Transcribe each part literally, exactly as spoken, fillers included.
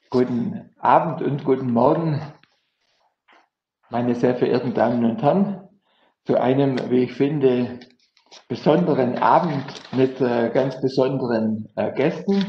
Guten Abend und guten Morgen, meine sehr verehrten Damen und Herren, zu einem, wie ich finde, besonderen Abend mit äh, ganz besonderen äh, Gästen.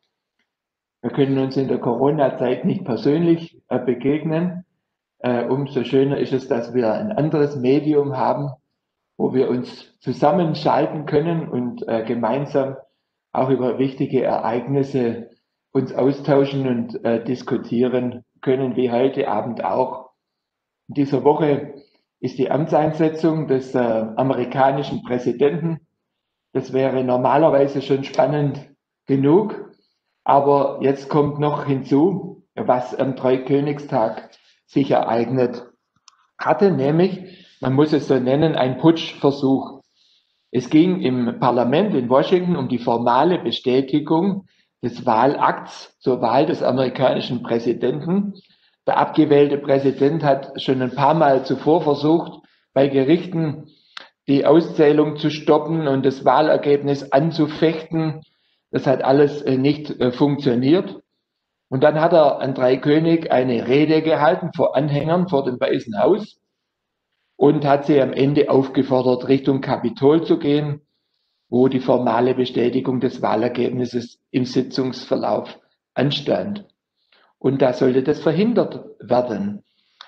Wir können uns in der Corona-Zeit nicht persönlich äh, begegnen. Äh, umso schöner ist es, dass wir ein anderes Medium haben, wo wir uns zusammenschalten können und äh, gemeinsam auch über wichtige Ereignisse uns austauschen und äh, diskutieren können, wie heute Abend auch. In dieser Woche ist die Amtseinsetzung des äh, amerikanischen Präsidenten. Das wäre normalerweise schon spannend genug. Aber jetzt kommt noch hinzu, was am Dreikönigstag sich ereignet hatte, nämlich, man muss es so nennen, ein Putschversuch. Es ging im Parlament in Washington um die formale Bestätigung des Wahlakts zur Wahl des amerikanischen Präsidenten. Der abgewählte Präsident hat schon ein paar Mal zuvor versucht, bei Gerichten die Auszählung zu stoppen und das Wahlergebnis anzufechten. Das hat alles nicht funktioniert. Und dann hat er an Dreikönig eine Rede gehalten vor Anhängern vor dem Weißen Haus und hat sie am Ende aufgefordert, Richtung Kapitol zu gehen, wo die formale Bestätigung des Wahlergebnisses im Sitzungsverlauf anstand. Und da sollte das verhindert werden,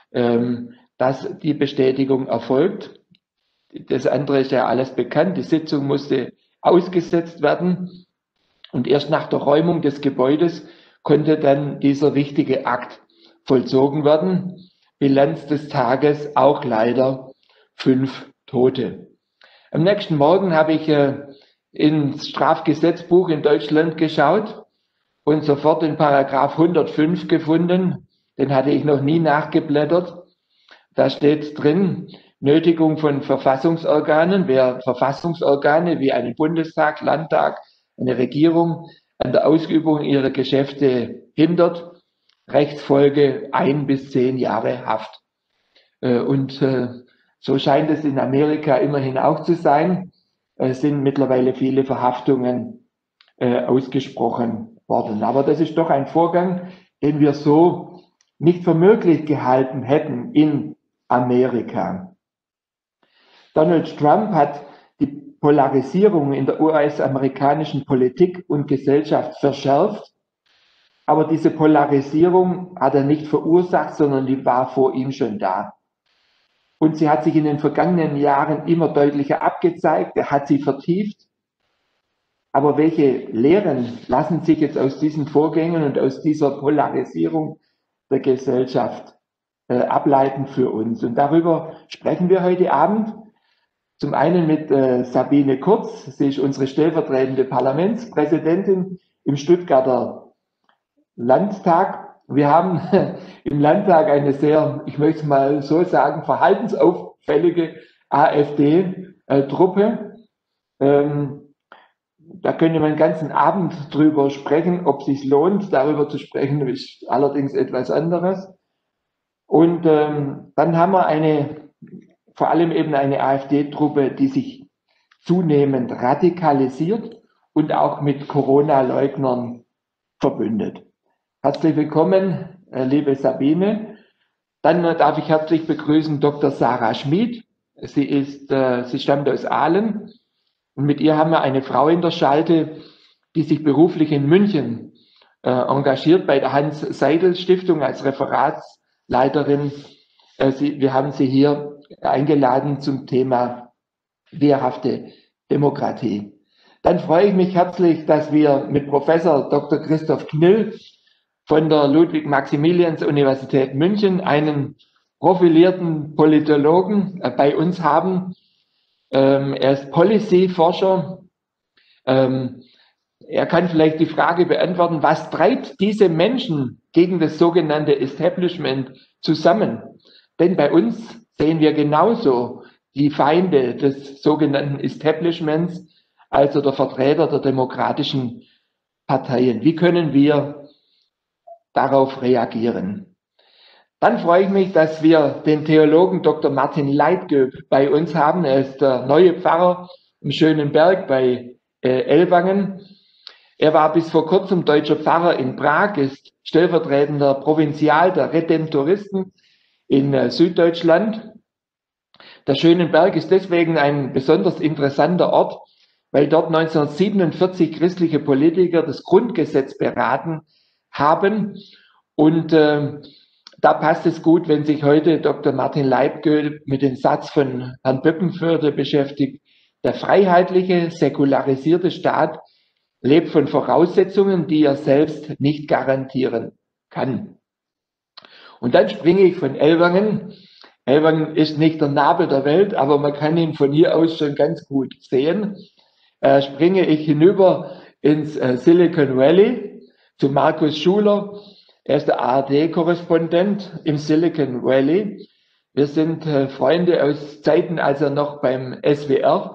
ähm, dass die Bestätigung erfolgt. Das andere ist ja alles bekannt. Die Sitzung musste ausgesetzt werden. Und erst nach der Räumung des Gebäudes konnte dann dieser wichtige Akt vollzogen werden. Bilanz des Tages auch leider fünf Tote. Am nächsten Morgen habe ich äh, ins Strafgesetzbuch in Deutschland geschaut und sofort den Paragraph hundertfünf gefunden. Den hatte ich noch nie nachgeblättert. Da steht drin, Nötigung von Verfassungsorganen, wer Verfassungsorgane wie einen Bundestag, Landtag, eine Regierung an der Ausübung ihrer Geschäfte hindert, Rechtsfolge ein bis zehn Jahre Haft. Und so scheint es in Amerika immerhin auch zu sein. Es sind mittlerweile viele Verhaftungen ausgesprochen worden. Aber das ist doch ein Vorgang, den wir so nicht für möglich gehalten hätten in Amerika. Donald Trump hat die Polarisierung in der U S-amerikanischen Politik und Gesellschaft verschärft. Aber diese Polarisierung hat er nicht verursacht, sondern die war vor ihm schon da. Und sie hat sich in den vergangenen Jahren immer deutlicher abgezeigt. Er hat sie vertieft. Aber welche Lehren lassen sich jetzt aus diesen Vorgängen und aus dieser Polarisierung der Gesellschaft äh, ableiten für uns? Und darüber sprechen wir heute Abend. Zum einen mit äh, Sabine Kurz. Sie ist unsere stellvertretende Parlamentspräsidentin im Stuttgarter Landtag. Wir haben im Landtag eine sehr, ich möchte es mal so sagen, verhaltensauffällige AfD-Truppe. Ähm, da könnte man den ganzen Abend drüber sprechen, ob es sich lohnt, darüber zu sprechen, ist allerdings etwas anderes. Und ähm, dann haben wir eine, vor allem eben eine AfD-Truppe, die sich zunehmend radikalisiert und auch mit Corona-Leugnern verbündet. Herzlich willkommen, liebe Sabine. Dann darf ich herzlich begrüßen Doktor Sarah Schmid. Sie ist, äh, sie stammt aus Aalen und mit ihr haben wir eine Frau in der Schalte, die sich beruflich in München äh, engagiert bei der Hans-Seidel-Stiftung als Referatsleiterin. Äh, sie, wir haben sie hier eingeladen zum Thema wehrhafte Demokratie. Dann freue ich mich herzlich, dass wir mit Professor Doktor Christoph Knill von der Ludwig-Maximilians-Universität München einen profilierten Politologen äh, bei uns haben. Ähm, er ist Policy-Forscher. Ähm, er kann vielleicht die Frage beantworten, was treibt diese Menschen gegen das sogenannte Establishment zusammen? Denn bei uns sehen wir genauso die Feinde des sogenannten Establishments, also der Vertreter der demokratischen Parteien. Wie können wir darauf reagieren? Dann freue ich mich, dass wir den Theologen Doktor Martin Leitgeb bei uns haben. Er ist der neue Pfarrer im Schönen Berg bei äh, Ellwangen. Er war bis vor kurzem deutscher Pfarrer in Prag, ist stellvertretender Provinzial der Redemptoristen in äh, Süddeutschland. Der Schönenberg ist deswegen ein besonders interessanter Ort, weil dort neunzehnhundertsiebenundvierzig christliche Politiker das Grundgesetz beraten haben. Und äh, da passt es gut, wenn sich heute Doktor Martin Leibgö mit dem Satz von Herrn Böckenförde beschäftigt. Der freiheitliche, säkularisierte Staat lebt von Voraussetzungen, die er selbst nicht garantieren kann. Und dann springe ich von Ellwangen. Ellwangen ist nicht der Nabel der Welt, aber man kann ihn von hier aus schon ganz gut sehen. Äh, springe ich hinüber ins äh, Silicon Valley zu Markus Schuler. Er ist der A R D-Korrespondent im Silicon Valley. Wir sind äh, Freunde aus Zeiten, als er noch beim S W R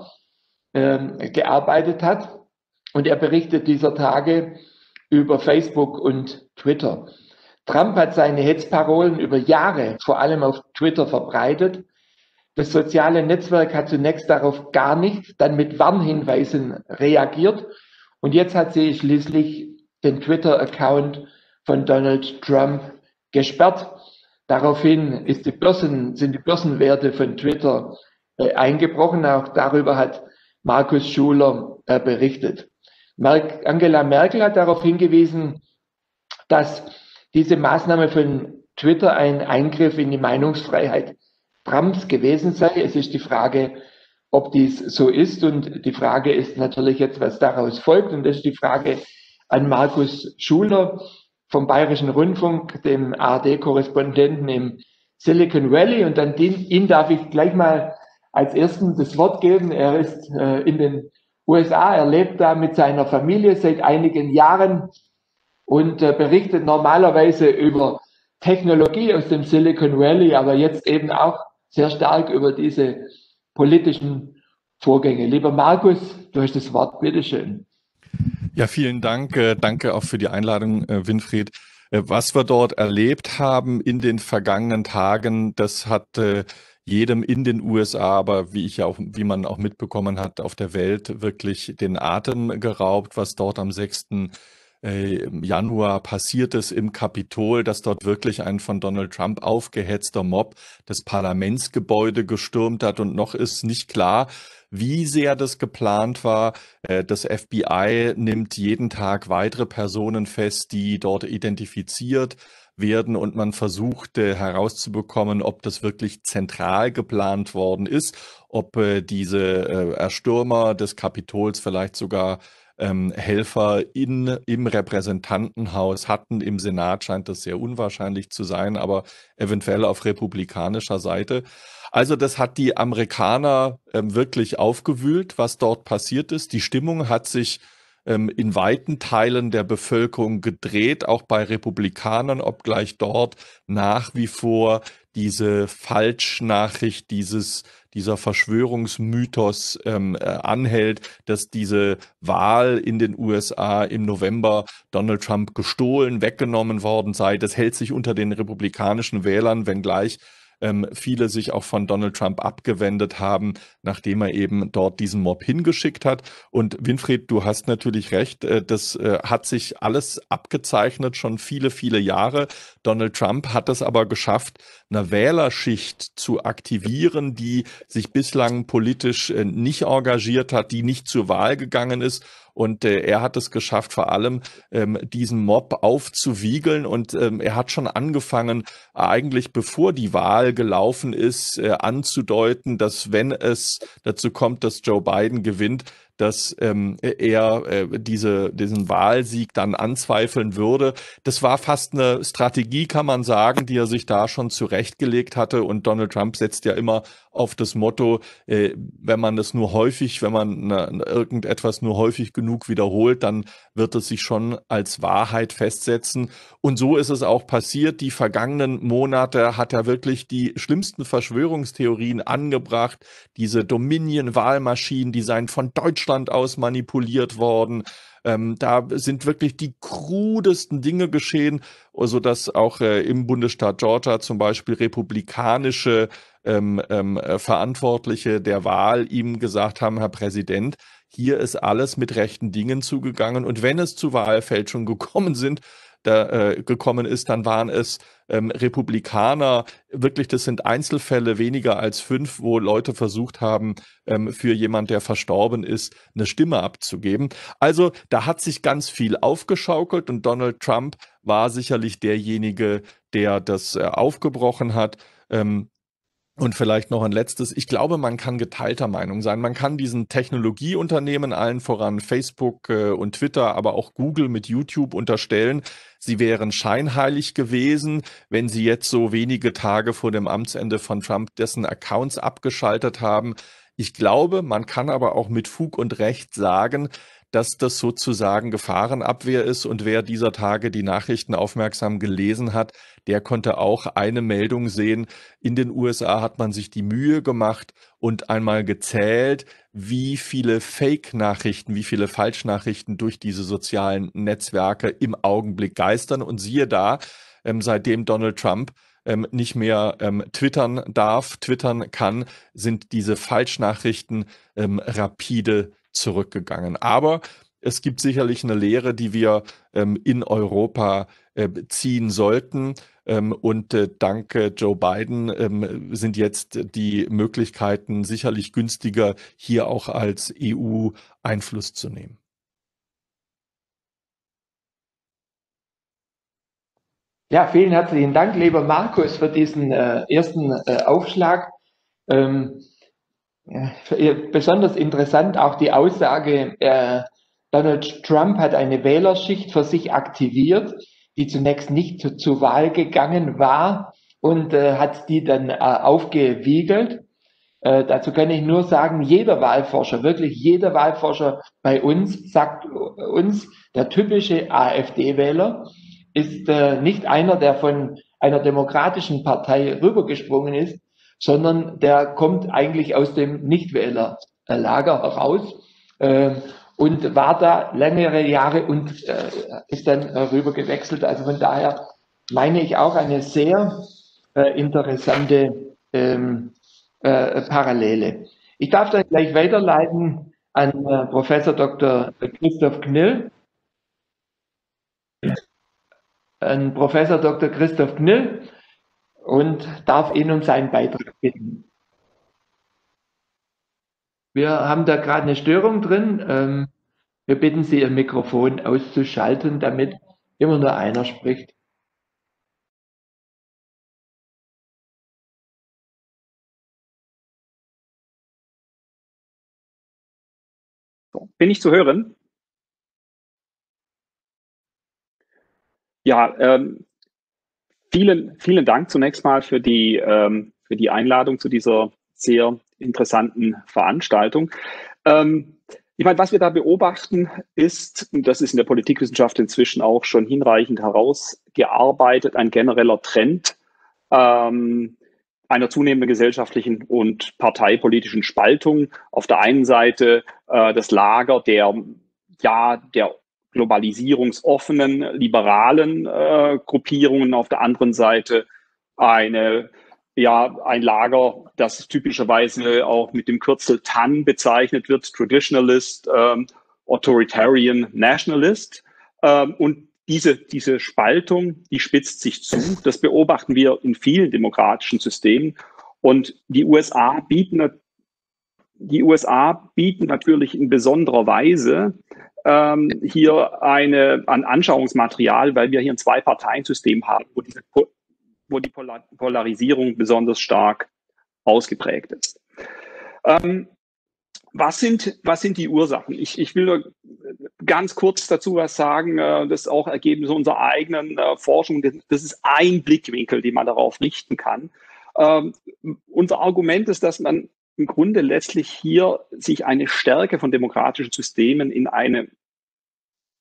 äh, gearbeitet hat. Und er berichtet dieser Tage über Facebook und Twitter. Trump hat seine Hetzparolen über Jahre vor allem auf Twitter verbreitet. Das soziale Netzwerk hat zunächst darauf gar nicht, dann mit Warnhinweisen reagiert. Und jetzt hat sie schließlich den Twitter-Account von Donald Trump gesperrt. Daraufhin ist die Börsen, sind die Börsenwerte von Twitter äh, eingebrochen. Auch darüber hat Markus Schuler äh, berichtet. Mer- Angela Merkel hat darauf hingewiesen, dass diese Maßnahme von Twitter ein Eingriff in die Meinungsfreiheit Trumps gewesen sei. Es ist die Frage, ob dies so ist. Und die Frage ist natürlich jetzt, was daraus folgt. Und das ist die Frage an Markus Schuler vom Bayerischen Rundfunk, dem A R D-Korrespondenten im Silicon Valley. Und an den, ihn darf ich gleich mal als Ersten das Wort geben. Er ist äh, in den U S A, er lebt da mit seiner Familie seit einigen Jahren und äh, berichtet normalerweise über Technologie aus dem Silicon Valley, aber jetzt eben auch sehr stark über diese politischen Vorgänge. Lieber Markus, du hast das Wort, bitteschön. Ja, vielen Dank. Äh, danke auch für die Einladung, äh, Winfried. Äh, was wir dort erlebt haben in den vergangenen Tagen, das hat äh, jedem in den U S A, aber wie ich ja auch, wie man auch mitbekommen hat, auf der Welt wirklich den Atem geraubt, was dort am sechsten Januar passiert ist im Kapitol, dass dort wirklich ein von Donald Trump aufgehetzter Mob das Parlamentsgebäude gestürmt hat. Und noch ist nicht klar, wie sehr das geplant war. Das F B I nimmt jeden Tag weitere Personen fest, die dort identifiziert werden, und man versucht äh, herauszubekommen, ob das wirklich zentral geplant worden ist, ob äh, diese äh, Erstürmer des Kapitols vielleicht sogar ähm, Helfer in, im Repräsentantenhaus hatten. Im Senat scheint das sehr unwahrscheinlich zu sein, aber eventuell auf republikanischer Seite. Also das hat die Amerikaner ähm, wirklich aufgewühlt, was dort passiert ist. Die Stimmung hat sich ähm, in weiten Teilen der Bevölkerung gedreht, auch bei Republikanern, obgleich dort nach wie vor diese Falschnachricht, dieses, dieser Verschwörungsmythos ähm, äh, anhält, dass diese Wahl in den U S A im November Donald Trump gestohlen, weggenommen worden sei. Das hält sich unter den republikanischen Wählern, wenngleich ähm, viele sich auch von Donald Trump abgewendet haben, nachdem er eben dort diesen Mob hingeschickt hat. Und Winfried, du hast natürlich recht, äh, das äh, hat sich alles abgezeichnet, schon viele, viele Jahre. Donald Trump hat es aber geschafft, eine Wählerschicht zu aktivieren, die sich bislang politisch äh, nicht engagiert hat, die nicht zur Wahl gegangen ist. Und äh, er hat es geschafft, vor allem ähm, diesen Mob aufzuwiegeln. Und ähm, er hat schon angefangen, eigentlich bevor die Wahl gelaufen ist, äh, anzudeuten, dass wenn es dazu kommt, dass Joe Biden gewinnt, dass ähm, er äh, diese, diesen Wahlsieg dann anzweifeln würde. Das war fast eine Strategie, kann man sagen, die er sich da schon zurechtgelegt hatte. Und Donald Trump setzt ja immer auf das Motto, äh, wenn man das nur häufig, wenn man ne, irgendetwas nur häufig genug wiederholt, dann wird es sich schon als Wahrheit festsetzen. Und so ist es auch passiert. Die vergangenen Monate hat er wirklich die schlimmsten Verschwörungstheorien angebracht. Diese Dominion-Wahlmaschinen, die seien von Deutschland Deutschland aus manipuliert worden. Ähm, da sind wirklich die krudesten Dinge geschehen, so dass auch äh, im Bundesstaat Georgia zum Beispiel republikanische ähm, ähm, Verantwortliche der Wahl ihm gesagt haben, Herr Präsident, hier ist alles mit rechten Dingen zugegangen. Und wenn es zu Wahlfälschung gekommen sind, da, äh, gekommen ist, dann waren es ähm, Republikaner. Wirklich, das sind Einzelfälle, weniger als fünf, wo Leute versucht haben, ähm, für jemand, der verstorben ist, eine Stimme abzugeben. Also da hat sich ganz viel aufgeschaukelt und Donald Trump war sicherlich derjenige, der das äh, aufgebrochen hat. Ähm, Und vielleicht noch ein letztes. Ich glaube, man kann geteilter Meinung sein. Man kann diesen Technologieunternehmen, allen voran Facebook äh, und Twitter, aber auch Google mit YouTube unterstellen, sie wären scheinheilig gewesen, wenn sie jetzt so wenige Tage vor dem Amtsende von Trump dessen Accounts abgeschaltet haben. Ich glaube, man kann aber auch mit Fug und Recht sagen, dass das sozusagen Gefahrenabwehr ist. Und wer dieser Tage die Nachrichten aufmerksam gelesen hat, der konnte auch eine Meldung sehen. In den U S A hat man sich die Mühe gemacht und einmal gezählt, wie viele Fake-Nachrichten, wie viele Falschnachrichten durch diese sozialen Netzwerke im Augenblick geistern. Und siehe da, ähm, seitdem Donald Trump ähm, nicht mehr ähm, twittern darf, twittern kann, sind diese Falschnachrichten ähm, rapide zurückgegangen. Aber es gibt sicherlich eine Lehre, die wir ähm, in Europa äh, ziehen sollten. Ähm, und äh, dank äh, Joe Biden ähm, sind jetzt die Möglichkeiten sicherlich günstiger, hier auch als E U Einfluss zu nehmen. Ja, vielen herzlichen Dank, lieber Markus, für diesen äh, ersten äh, Aufschlag. Ähm, ja, besonders interessant auch die Aussage, äh, Donald Trump hat eine Wählerschicht für sich aktiviert, die zunächst nicht zu, zur Wahl gegangen war und äh, hat die dann äh, aufgewiegelt. Äh, dazu kann ich nur sagen, jeder Wahlforscher, wirklich jeder Wahlforscher bei uns sagt uns, der typische AfD-Wähler ist äh, nicht einer, der von einer demokratischen Partei rübergesprungen ist, sondern der kommt eigentlich aus dem Nichtwählerlager heraus äh, und war da längere Jahre und äh, ist dann äh, rüber gewechselt. Also von daher meine ich auch eine sehr äh, interessante ähm, äh, Parallele. Ich darf dann gleich weiterleiten an äh, Professor Doktor Christoph Knill. An Professor Doktor Christoph Knill und darf ihn um seinen Beitrag bitten. Wir haben da gerade eine Störung drin. Ähm, wir bitten Sie, Ihr Mikrofon auszuschalten, damit immer nur einer spricht. Bin ich zu hören? Ja, ähm, vielen, vielen Dank zunächst mal für die, ähm, für die Einladung zu dieser sehr interessanten Veranstaltung. Ähm, ich meine, was wir da beobachten ist, und das ist in der Politikwissenschaft inzwischen auch schon hinreichend herausgearbeitet, ein genereller Trend ähm, einer zunehmenden gesellschaftlichen und parteipolitischen Spaltung. Auf der einen Seite äh, das Lager der, ja, der globalisierungsoffenen, liberalen äh, Gruppierungen, auf der anderen Seite eine, ja, ein Lager, das typischerweise auch mit dem Kürzel T A N bezeichnet wird, Traditionalist, ähm, Authoritarian Nationalist. Ähm, und diese, diese Spaltung, die spitzt sich zu. Das beobachten wir in vielen demokratischen Systemen. Und die U S A bieten, die U S A bieten natürlich in besonderer Weise ähm, hier eine, ein Anschauungsmaterial, weil wir hier ein Zwei-Parteien-System haben, wo, diese, wo die Polar Polarisierung besonders stark ausgeprägt ist. Ähm, Was sind, was sind die Ursachen? Ich, ich will nur ganz kurz dazu was sagen, das ist auch Ergebnis unserer eigenen Forschung. Das ist ein Blickwinkel, den man darauf richten kann. Ähm, unser Argument ist, dass man im Grunde letztlich hier sich eine Stärke von demokratischen Systemen in eine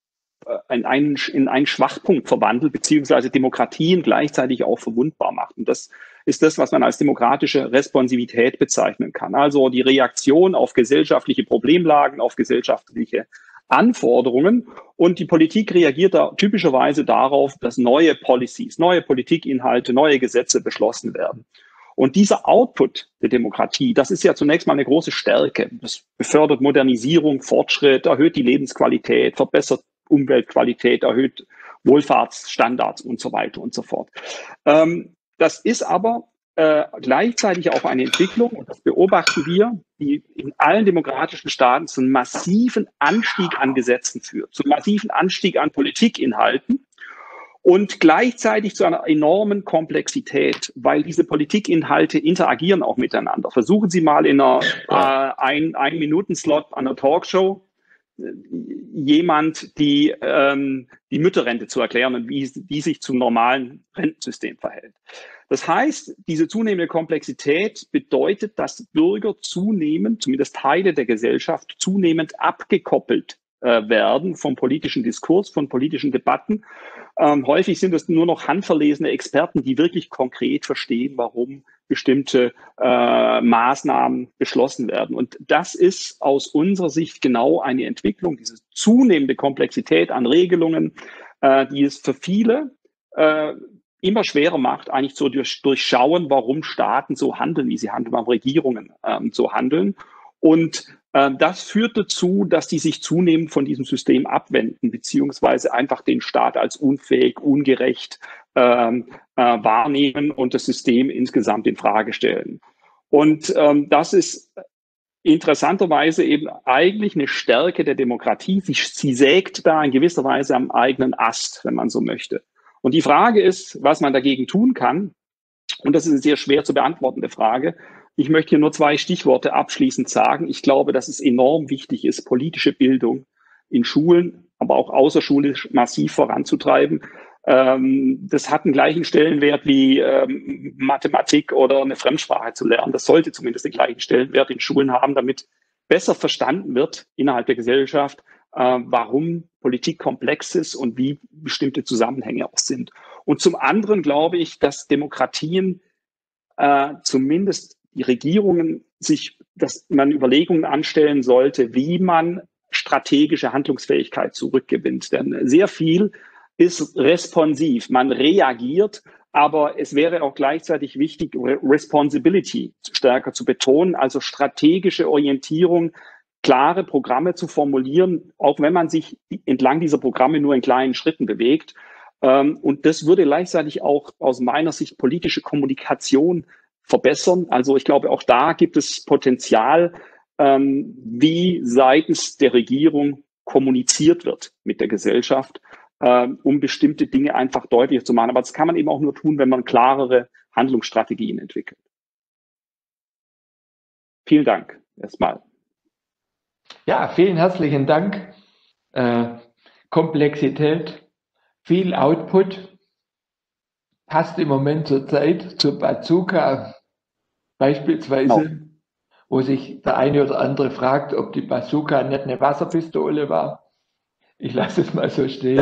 in einen, in einen Schwachpunkt verwandelt, beziehungsweise Demokratien gleichzeitig auch verwundbar macht. Und das ist das, was man als demokratische Responsivität bezeichnen kann. Also die Reaktion auf gesellschaftliche Problemlagen, auf gesellschaftliche Anforderungen. Und die Politik reagiert da typischerweise darauf, dass neue Policies, neue Politikinhalte, neue Gesetze beschlossen werden. Und dieser Output der Demokratie, das ist ja zunächst mal eine große Stärke. Das befördert Modernisierung, Fortschritt, erhöht die Lebensqualität, verbessert Umweltqualität, erhöht Wohlfahrtsstandards und so weiter und so fort. Ähm, das ist aber äh, gleichzeitig auch eine Entwicklung, und das beobachten wir, die in allen demokratischen Staaten zu einem massiven Anstieg an Gesetzen führt, zu einem massiven Anstieg an Politikinhalten. Und gleichzeitig zu einer enormen Komplexität, weil diese Politikinhalte interagieren auch miteinander. Versuchen Sie mal in einer äh, ein, ein Minuten-Slot an einer Talkshow äh, jemand die, ähm, die Mütterrente zu erklären und wie die sich zum normalen Rentensystem verhält. Das heißt, diese zunehmende Komplexität bedeutet, dass Bürger zunehmend, zumindest Teile der Gesellschaft, zunehmend abgekoppelt äh, werden vom politischen Diskurs, von politischen Debatten. Ähm, häufig sind es nur noch handverlesene Experten, die wirklich konkret verstehen, warum bestimmte äh, Maßnahmen beschlossen werden. Und das ist aus unserer Sicht genau eine Entwicklung, diese zunehmende Komplexität an Regelungen, äh, die es für viele äh, immer schwerer macht, eigentlich zu durch, durchschauen, warum Staaten so handeln, wie sie handeln, warum Regierungen ähm, so handeln. Und äh, das führt dazu, dass die sich zunehmend von diesem System abwenden, beziehungsweise einfach den Staat als unfähig, ungerecht ähm, äh, wahrnehmen und das System insgesamt in Frage stellen. Und ähm, das ist interessanterweise eben eigentlich eine Stärke der Demokratie. Sie, sie sägt da in gewisser Weise am eigenen Ast, wenn man so möchte. Und die Frage ist, was man dagegen tun kann. Und das ist eine sehr schwer zu beantwortende Frage. Ich möchte hier nur zwei Stichworte abschließend sagen. Ich glaube, dass es enorm wichtig ist, politische Bildung in Schulen, aber auch außerschulisch massiv voranzutreiben. Ähm, das hat einen gleichen Stellenwert wie ähm, Mathematik oder eine Fremdsprache zu lernen. Das sollte zumindest den gleichen Stellenwert in Schulen haben, damit besser verstanden wird innerhalb der Gesellschaft, äh, warum Politik komplex ist und wie bestimmte Zusammenhänge auch sind. Und zum anderen glaube ich, dass Demokratien äh, zumindest die Regierungen sich, dass man Überlegungen anstellen sollte, wie man strategische Handlungsfähigkeit zurückgewinnt. Denn sehr viel ist responsiv. Man reagiert, aber es wäre auch gleichzeitig wichtig, Responsibility stärker zu betonen, also strategische Orientierung, klare Programme zu formulieren, auch wenn man sich entlang dieser Programme nur in kleinen Schritten bewegt. Und das würde gleichzeitig auch aus meiner Sicht politische Kommunikation verbessern. Also ich glaube, auch da gibt es Potenzial, wie seitens der Regierung kommuniziert wird mit der Gesellschaft, um bestimmte Dinge einfach deutlicher zu machen. Aber das kann man eben auch nur tun, wenn man klarere Handlungsstrategien entwickelt. Vielen Dank erstmal. Ja, vielen herzlichen Dank. Äh, Komplexität, viel Output, passt im Moment zur Zeit, zur Bazooka beispielsweise, no. wo sich der eine oder andere fragt, ob die Bazooka nicht eine Wasserpistole war. Ich lasse es mal so stehen.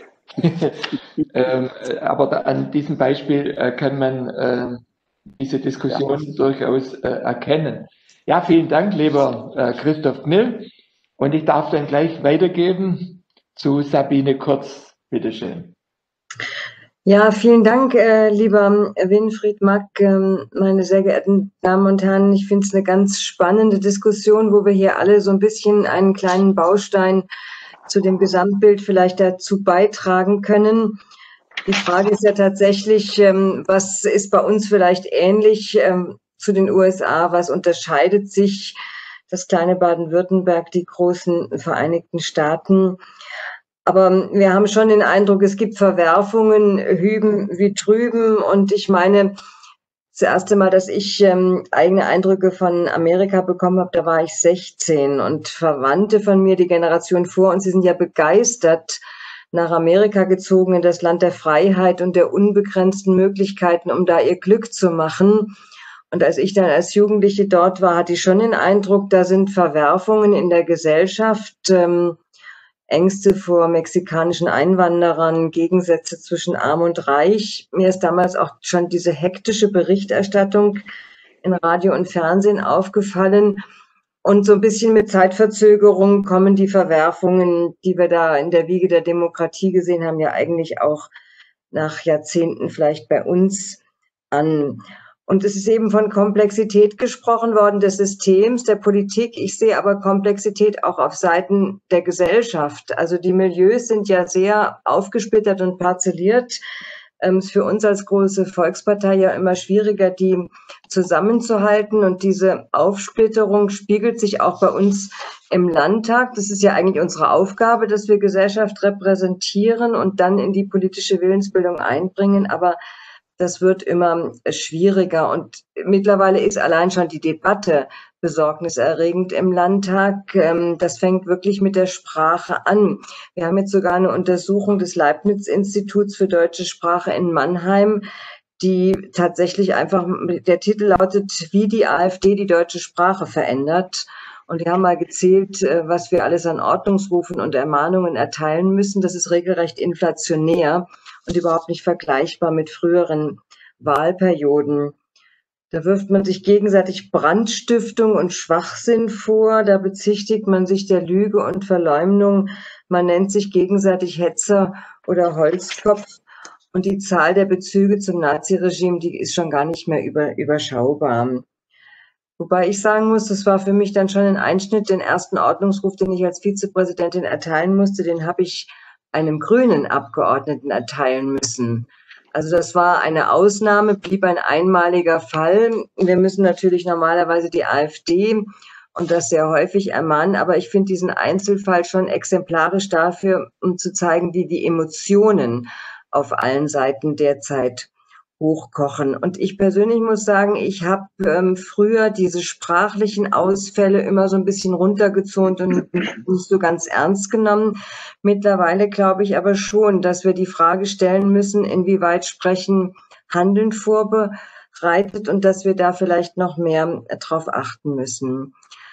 ähm, aber da, an diesem Beispiel äh, kann man äh, diese Diskussion ja. durchaus äh, erkennen. Ja, vielen Dank, lieber äh, Christoph Knill. Und ich darf dann gleich weitergeben zu Sabine Kurz. Bitte schön. Ja, vielen Dank, äh, lieber Winfried Mack, ähm, meine sehr geehrten Damen und Herren. Ich finde es eine ganz spannende Diskussion, wo wir hier alle so ein bisschen einen kleinen Baustein zu dem Gesamtbild vielleicht dazu beitragen können. Die Frage ist ja tatsächlich, ähm, was ist bei uns vielleicht ähnlich ähm, zu den U S A? Was unterscheidet sich das kleine Baden-Württemberg, die großen Vereinigten Staaten? Aber wir haben schon den Eindruck, es gibt Verwerfungen hüben wie drüben. Und ich meine, das erste Mal, dass ich ähm, eigene Eindrücke von Amerika bekommen habe, da war ich sechzehn. Und Verwandte von mir, die Generation vor uns, sie sind ja begeistert nach Amerika gezogen, in das Land der Freiheit und der unbegrenzten Möglichkeiten, um da ihr Glück zu machen. Und als ich dann als Jugendliche dort war, hatte ich schon den Eindruck, da sind Verwerfungen in der Gesellschaft, ähm, Ängste vor mexikanischen Einwanderern, Gegensätze zwischen Arm und Reich. Mir ist damals auch schon diese hektische Berichterstattung in Radio und Fernsehen aufgefallen. Und so ein bisschen mit Zeitverzögerung kommen die Verwerfungen, die wir da in der Wiege der Demokratie gesehen haben, ja eigentlich auch nach Jahrzehnten vielleicht bei uns an. Und es ist eben von Komplexität gesprochen worden des Systems, der Politik. Ich sehe aber Komplexität auch auf Seiten der Gesellschaft. Also die Milieus sind ja sehr aufgesplittert und parzelliert. Ähm, ist für uns als große Volkspartei ja immer schwieriger, die zusammenzuhalten. Und diese Aufsplitterung spiegelt sich auch bei uns im Landtag. Das ist ja eigentlich unsere Aufgabe, dass wir Gesellschaft repräsentieren und dann in die politische Willensbildung einbringen. Aber das wird immer schwieriger. Und mittlerweile ist allein schon die Debatte besorgniserregend im Landtag. Das fängt wirklich mit der Sprache an. Wir haben jetzt sogar eine Untersuchung des Leibniz-Instituts für deutsche Sprache in Mannheim, die tatsächlich einfach, der Titel lautet, wie die AfD die deutsche Sprache verändert. Und die haben mal gezählt, was wir alles an Ordnungsrufen und Ermahnungen erteilen müssen. Das ist regelrecht inflationär und überhaupt nicht vergleichbar mit früheren Wahlperioden. Da wirft man sich gegenseitig Brandstiftung und Schwachsinn vor. Da bezichtigt man sich der Lüge und Verleumdung. Man nennt sich gegenseitig Hetzer oder Holzkopf. Und die Zahl der Bezüge zum Naziregime, die ist schon gar nicht mehr über, überschaubar. Wobei ich sagen muss, das war für mich dann schon ein Einschnitt. Den ersten Ordnungsruf, den ich als Vizepräsidentin erteilen musste, den habe ich einem grünen Abgeordneten erteilen müssen. Also das war eine Ausnahme, blieb ein einmaliger Fall. Wir müssen natürlich normalerweise die AfD und das sehr häufig ermahnen, aber ich finde diesen Einzelfall schon exemplarisch dafür, um zu zeigen, wie die Emotionen auf allen Seiten derzeit hochkochen. Und ich persönlich muss sagen, ich habe ähm, früher diese sprachlichen Ausfälle immer so ein bisschen runtergezont und nicht so ganz ernst genommen. Mittlerweile glaube ich aber schon, dass wir die Frage stellen müssen, inwieweit Sprechen Handeln vorbereitet und dass wir da vielleicht noch mehr drauf achten müssen.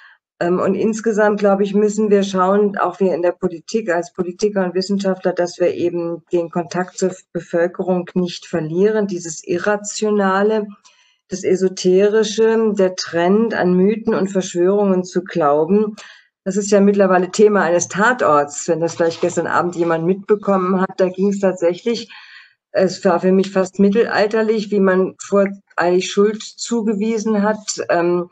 Und insgesamt, glaube ich, müssen wir schauen, auch wir in der Politik, als Politiker und Wissenschaftler, dass wir eben den Kontakt zur Bevölkerung nicht verlieren. Dieses Irrationale, das Esoterische, der Trend an Mythen und Verschwörungen zu glauben, das ist ja mittlerweile Thema eines Tatorts. Wenn das vielleicht gestern Abend jemand mitbekommen hat, da ging es tatsächlich, es war für mich fast mittelalterlich, wie man voreilig Schuld zugewiesen hat, ähm,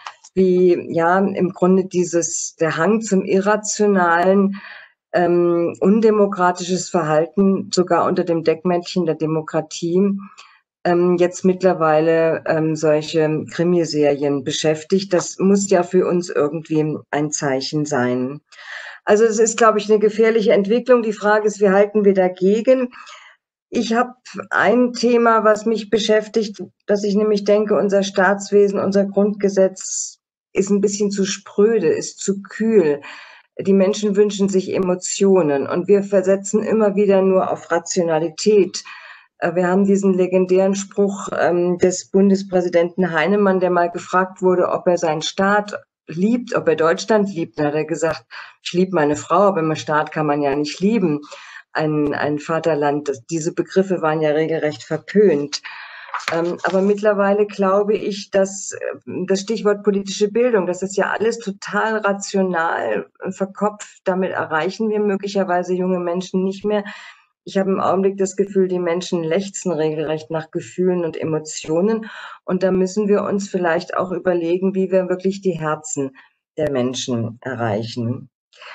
wie ja im Grunde dieses der Hang zum Irrationalen, ähm, undemokratisches Verhalten sogar unter dem Deckmäntelchen der Demokratie ähm, jetzt mittlerweile ähm, solche Krimiserien beschäftigt. Das muss ja für uns irgendwie ein Zeichen sein. Also es ist, glaube ich, eine gefährliche Entwicklung. Die Frage ist, wie halten wir dagegen? Ich habe ein Thema, was mich beschäftigt, dass ich nämlich denke, unser Staatswesen, unser Grundgesetz ist ein bisschen zu spröde, ist zu kühl. Die Menschen wünschen sich Emotionen und wir versetzen immer wieder nur auf Rationalität. Wir haben diesen legendären Spruch ähm, des Bundespräsidenten Heinemann, der mal gefragt wurde, ob er seinen Staat liebt, ob er Deutschland liebt. Da hat er gesagt, ich liebe meine Frau, aber im Staat kann man ja nicht lieben. Ein, ein Vaterland, das, diese Begriffe waren ja regelrecht verpönt. Ähm, aber mittlerweile glaube ich, dass das Stichwort politische Bildung, das ist ja alles total rational verkopft. Damit erreichen wir möglicherweise junge Menschen nicht mehr. Ich habe im Augenblick das Gefühl, die Menschen lechzen regelrecht nach Gefühlen und Emotionen. Und da müssen wir uns vielleicht auch überlegen, wie wir wirklich die Herzen der Menschen erreichen.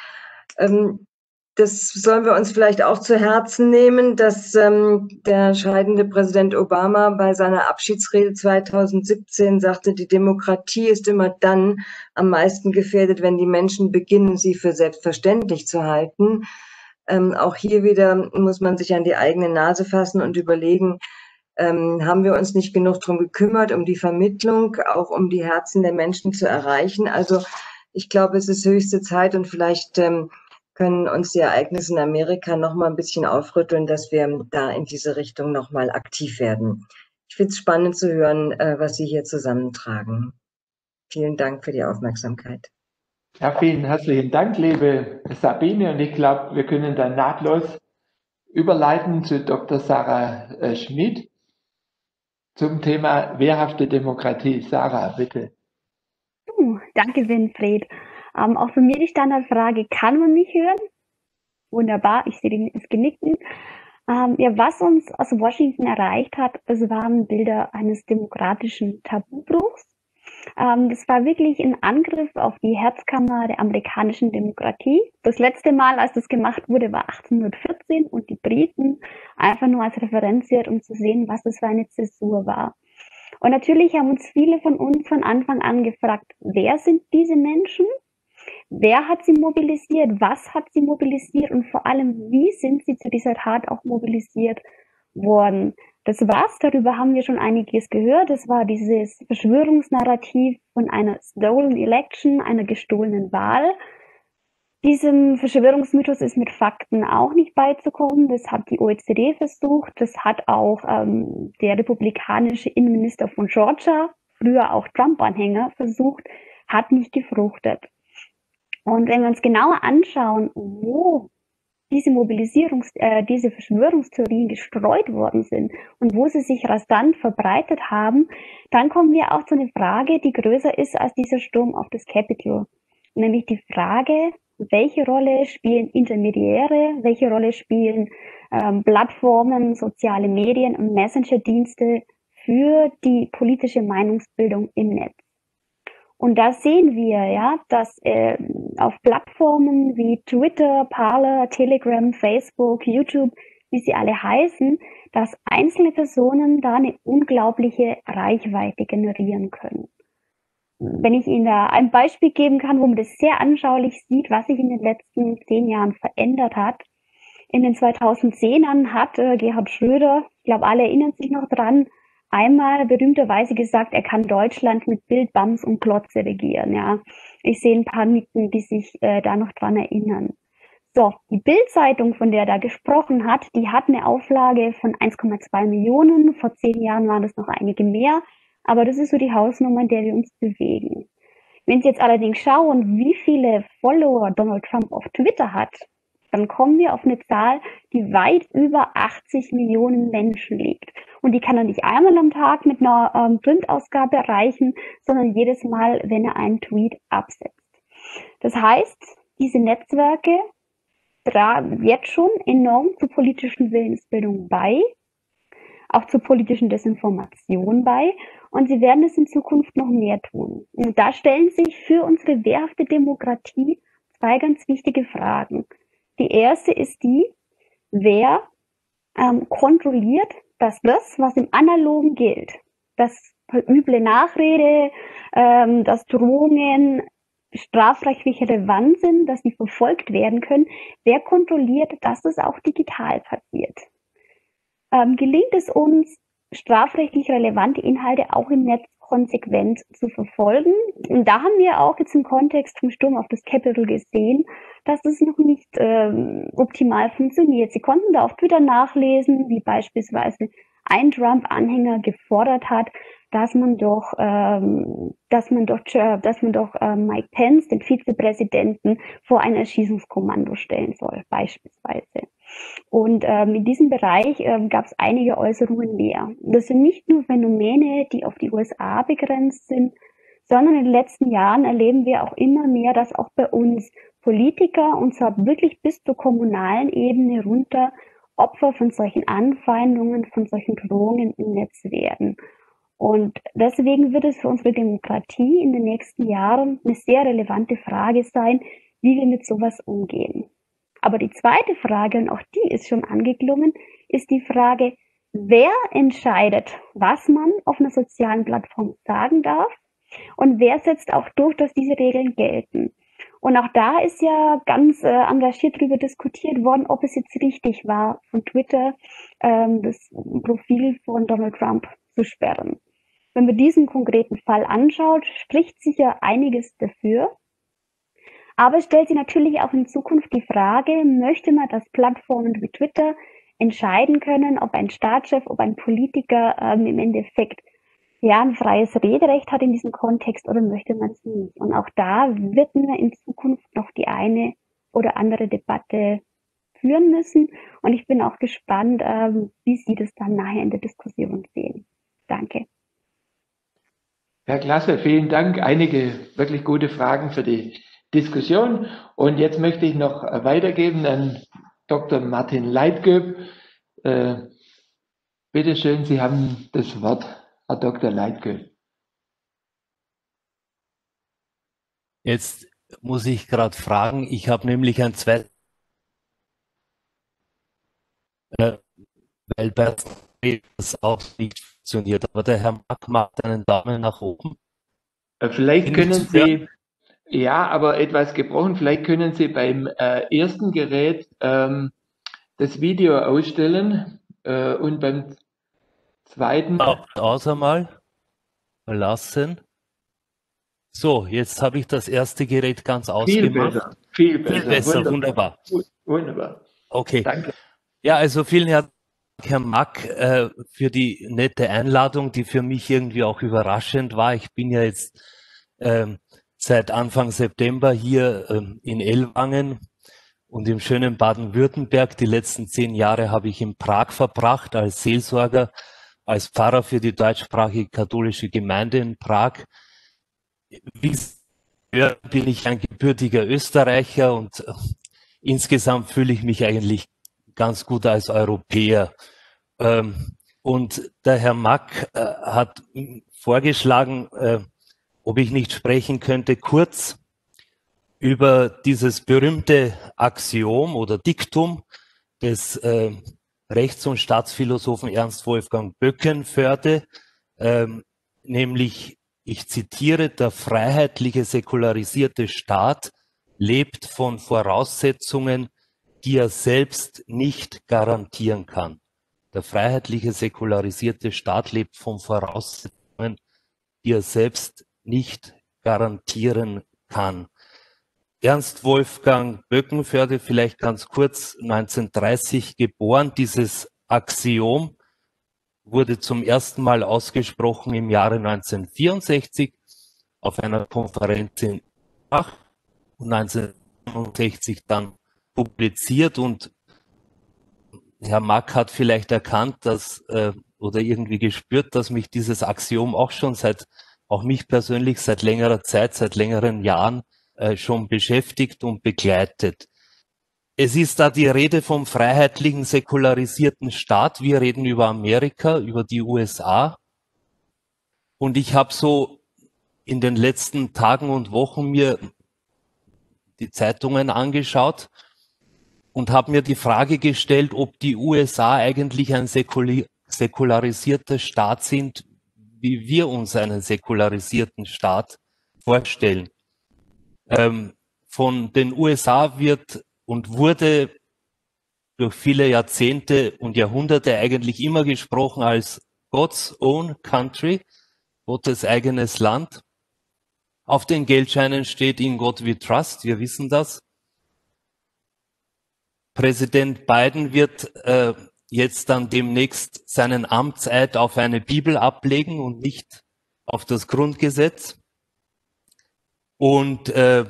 Ähm, Das sollen wir uns vielleicht auch zu Herzen nehmen, dass ähm, der scheidende Präsident Obama bei seiner Abschiedsrede zweitausendsiebzehn sagte, die Demokratie ist immer dann am meisten gefährdet, wenn die Menschen beginnen, sie für selbstverständlich zu halten. Ähm, auch hier wieder muss man sich an die eigene Nase fassen und überlegen, ähm, haben wir uns nicht genug darum gekümmert, um die Vermittlung, auch um die Herzen der Menschen zu erreichen. Also ich glaube, es ist höchste Zeit und vielleicht ähm, können uns die Ereignisse in Amerika noch mal ein bisschen aufrütteln, dass wir da in diese Richtung noch mal aktiv werden. Ich finde es spannend zu hören, was Sie hier zusammentragen. Vielen Dank für die Aufmerksamkeit. Ja, vielen herzlichen Dank, liebe Sabine. Und ich glaube, wir können dann nahtlos überleiten zu Doktor Sarah äh, Schmid zum Thema wehrhafte Demokratie. Sarah, bitte. Uh, danke, Winfried. Ähm, auch von mir die Standardfrage, kann man mich hören? Wunderbar, ich sehe das Genicken. Ähm, ja, was uns aus Washington erreicht hat, das waren Bilder eines demokratischen Tabubruchs. Ähm, das war wirklich ein Angriff auf die Herzkammer der amerikanischen Demokratie. Das letzte Mal, als das gemacht wurde, war achtzehnhundertvierzehn und die Briten einfach nur als Referenz wert, um zu sehen, was das für eine Zäsur war. Und natürlich haben uns viele von uns von Anfang an gefragt, wer sind diese Menschen? Wer hat sie mobilisiert? Was hat sie mobilisiert? Und vor allem, wie sind sie zu dieser Tat auch mobilisiert worden? Das war's. Darüber haben wir schon einiges gehört. Das war dieses Verschwörungsnarrativ von einer stolen election, einer gestohlenen Wahl. Diesem Verschwörungsmythos ist mit Fakten auch nicht beizukommen. Das hat die O E C D versucht. Das hat auch ähm, der republikanische Innenminister von Georgia, früher auch Trump-Anhänger, versucht, hat nicht gefruchtet. Und wenn wir uns genauer anschauen, wo diese Mobilisierungs-, äh, diese Verschwörungstheorien gestreut worden sind und wo sie sich rasant verbreitet haben, dann kommen wir auch zu einer Frage, die größer ist als dieser Sturm auf das Capitol. Nämlich die Frage, welche Rolle spielen Intermediäre, welche Rolle spielen ähm, Plattformen, soziale Medien und Messenger-Dienste für die politische Meinungsbildung im Netz. Und da sehen wir, ja, dass äh, auf Plattformen wie Twitter, Parler, Telegram, Facebook, YouTube, wie sie alle heißen, dass einzelne Personen da eine unglaubliche Reichweite generieren können. Wenn ich Ihnen da ein Beispiel geben kann, wo man das sehr anschaulich sieht, was sich in den letzten zehn Jahren verändert hat. In den zweitausendzehnern hat äh, Gerhard Schröder, ich glaube, alle erinnern sich noch dran, einmal berühmterweise gesagt, er kann Deutschland mit Bild, Bams und Klotze regieren. Ja, ich sehe ein paar Nicken, die sich äh, da noch dran erinnern. So, die Bild-Zeitung, von der er da gesprochen hat, die hat eine Auflage von eins Komma zwei Millionen. Vor zehn Jahren waren das noch einige mehr. Aber das ist so die Hausnummer, in der wir uns bewegen. Wenn Sie jetzt allerdings schauen, wie viele Follower Donald Trump auf Twitter hat, dann kommen wir auf eine Zahl, die weit über achtzig Millionen Menschen liegt. Und die kann er nicht einmal am Tag mit einer ähm, Printausgabe erreichen, sondern jedes Mal, wenn er einen Tweet absetzt. Das heißt, diese Netzwerke tragen jetzt schon enorm zur politischen Willensbildung bei, auch zur politischen Desinformation bei, und sie werden es in Zukunft noch mehr tun. Und da stellen sich für unsere wehrhafte Demokratie zwei ganz wichtige Fragen. Die erste ist die, wer ähm, kontrolliert, dass das, was im Analogen gilt, dass üble Nachrede, ähm, dass Drohungen strafrechtlich relevant sind, dass sie verfolgt werden können, wer kontrolliert, dass das auch digital passiert? Ähm, gelingt es uns, strafrechtlich relevante Inhalte auch im Netz konsequent zu verfolgen? Und da haben wir auch jetzt im Kontext vom Sturm auf das Capitol gesehen, dass es noch nicht ähm, optimal funktioniert. Sie konnten da auf Twitter nachlesen, wie beispielsweise ein Trump-Anhänger gefordert hat, dass man doch, ähm, dass man doch, dass man doch äh, Mike Pence, den Vizepräsidenten, vor ein Erschießungskommando stellen soll, beispielsweise. Und ähm, in diesem Bereich ähm, gab es einige Äußerungen mehr. Das sind nicht nur Phänomene, die auf die U S A begrenzt sind, sondern in den letzten Jahren erleben wir auch immer mehr, dass auch bei uns Politiker, und zwar wirklich bis zur kommunalen Ebene runter, Opfer von solchen Anfeindungen, von solchen Drohungen im Netz werden. Und deswegen wird es für unsere Demokratie in den nächsten Jahren eine sehr relevante Frage sein, wie wir mit sowas umgehen. Aber die zweite Frage, und auch die ist schon angeklungen, ist die Frage, wer entscheidet, was man auf einer sozialen Plattform sagen darf und wer setzt auch durch, dass diese Regeln gelten. Und auch da ist ja ganz äh, engagiert darüber diskutiert worden, ob es jetzt richtig war, von Twitter ähm, das Profil von Donald Trump zu sperren. Wenn man diesen konkreten Fall anschaut, spricht sicher einiges dafür. Aber es stellt sich natürlich auch in Zukunft die Frage, möchte man, dass Plattformen wie Twitter entscheiden können, ob ein Staatschef, ob ein Politiker ähm, im Endeffekt ja, ein freies Rederecht hat in diesem Kontext oder möchte man es nicht? Und auch da wird wir in Zukunft noch die eine oder andere Debatte führen müssen. Und ich bin auch gespannt, ähm, wie Sie das dann nachher in der Diskussion sehen. Danke. Ja, klasse, vielen Dank. Einige wirklich gute Fragen für die Diskussion. Und jetzt möchte ich noch weitergeben an Doktor Martin Leitgeb. Äh, bitte schön, Sie haben das Wort, Herr Doktor Leitgeb. Jetzt muss ich gerade fragen, ich habe nämlich ein zweites, äh, weil bei das auch nicht funktioniert, aber der Herr Mack macht einen Daumen nach oben. Äh, vielleicht können Sie, ja, aber etwas gebrochen, vielleicht können Sie beim äh, ersten Gerät ähm, das Video ausstellen äh, und beim zweiten. Außer mal verlassen. So, jetzt habe ich das erste Gerät ganz ausgemacht. Viel besser, viel besser, viel besser wunderbar. wunderbar. Wunderbar. Okay. Danke. Ja, also vielen herzlichen Dank, Herr Mack, äh, für die nette Einladung, die für mich irgendwie auch überraschend war. Ich bin ja jetzt ähm, seit Anfang September hier ähm, in Ellwangen und im schönen Baden-Württemberg. Die letzten zehn Jahre habe ich in Prag verbracht als Seelsorger, als Pfarrer für die deutschsprachige katholische Gemeinde in Prag. Wie Sie hören, bin ich ein gebürtiger Österreicher und äh, insgesamt fühle ich mich eigentlich ganz gut als Europäer. Ähm, und der Herr Mack äh, hat vorgeschlagen, äh, ob ich nicht sprechen könnte, kurz über dieses berühmte Axiom oder Diktum des äh, Rechts- und Staatsphilosophen Ernst Wolfgang Böckenförde, äh, nämlich, ich zitiere, der freiheitliche säkularisierte Staat lebt von Voraussetzungen, die er selbst nicht garantieren kann. Der freiheitliche säkularisierte Staat lebt von Voraussetzungen, die er selbst nicht garantieren kann. Ernst Wolfgang Böckenförde, vielleicht ganz kurz, neunzehnhundertdreißig geboren. Dieses Axiom wurde zum ersten Mal ausgesprochen im Jahre neunzehnhundertvierundsechzig auf einer Konferenz in Ach und neunzehnhundertfünfundsechzig dann publiziert, und Herr Mack hat vielleicht erkannt, dass äh, oder irgendwie gespürt, dass mich dieses Axiom auch schon seit, auch mich persönlich seit längerer Zeit, seit längeren Jahren äh, schon beschäftigt und begleitet. Es ist da die Rede vom freiheitlichen, säkularisierten Staat. Wir reden über Amerika, über die U S A. Und ich habe so in den letzten Tagen und Wochen mir die Zeitungen angeschaut und habe mir die Frage gestellt, ob die U S A eigentlich ein säkularisierter Staat sind, wie wir uns einen säkularisierten Staat vorstellen. Ähm, von den U S A wird und wurde durch viele Jahrzehnte und Jahrhunderte eigentlich immer gesprochen als God's own country, Gottes eigenes Land. Auf den Geldscheinen steht In God we trust, wir wissen das. Präsident Biden wird äh, jetzt dann demnächst seinen Amtseid auf eine Bibel ablegen und nicht auf das Grundgesetz. Und äh,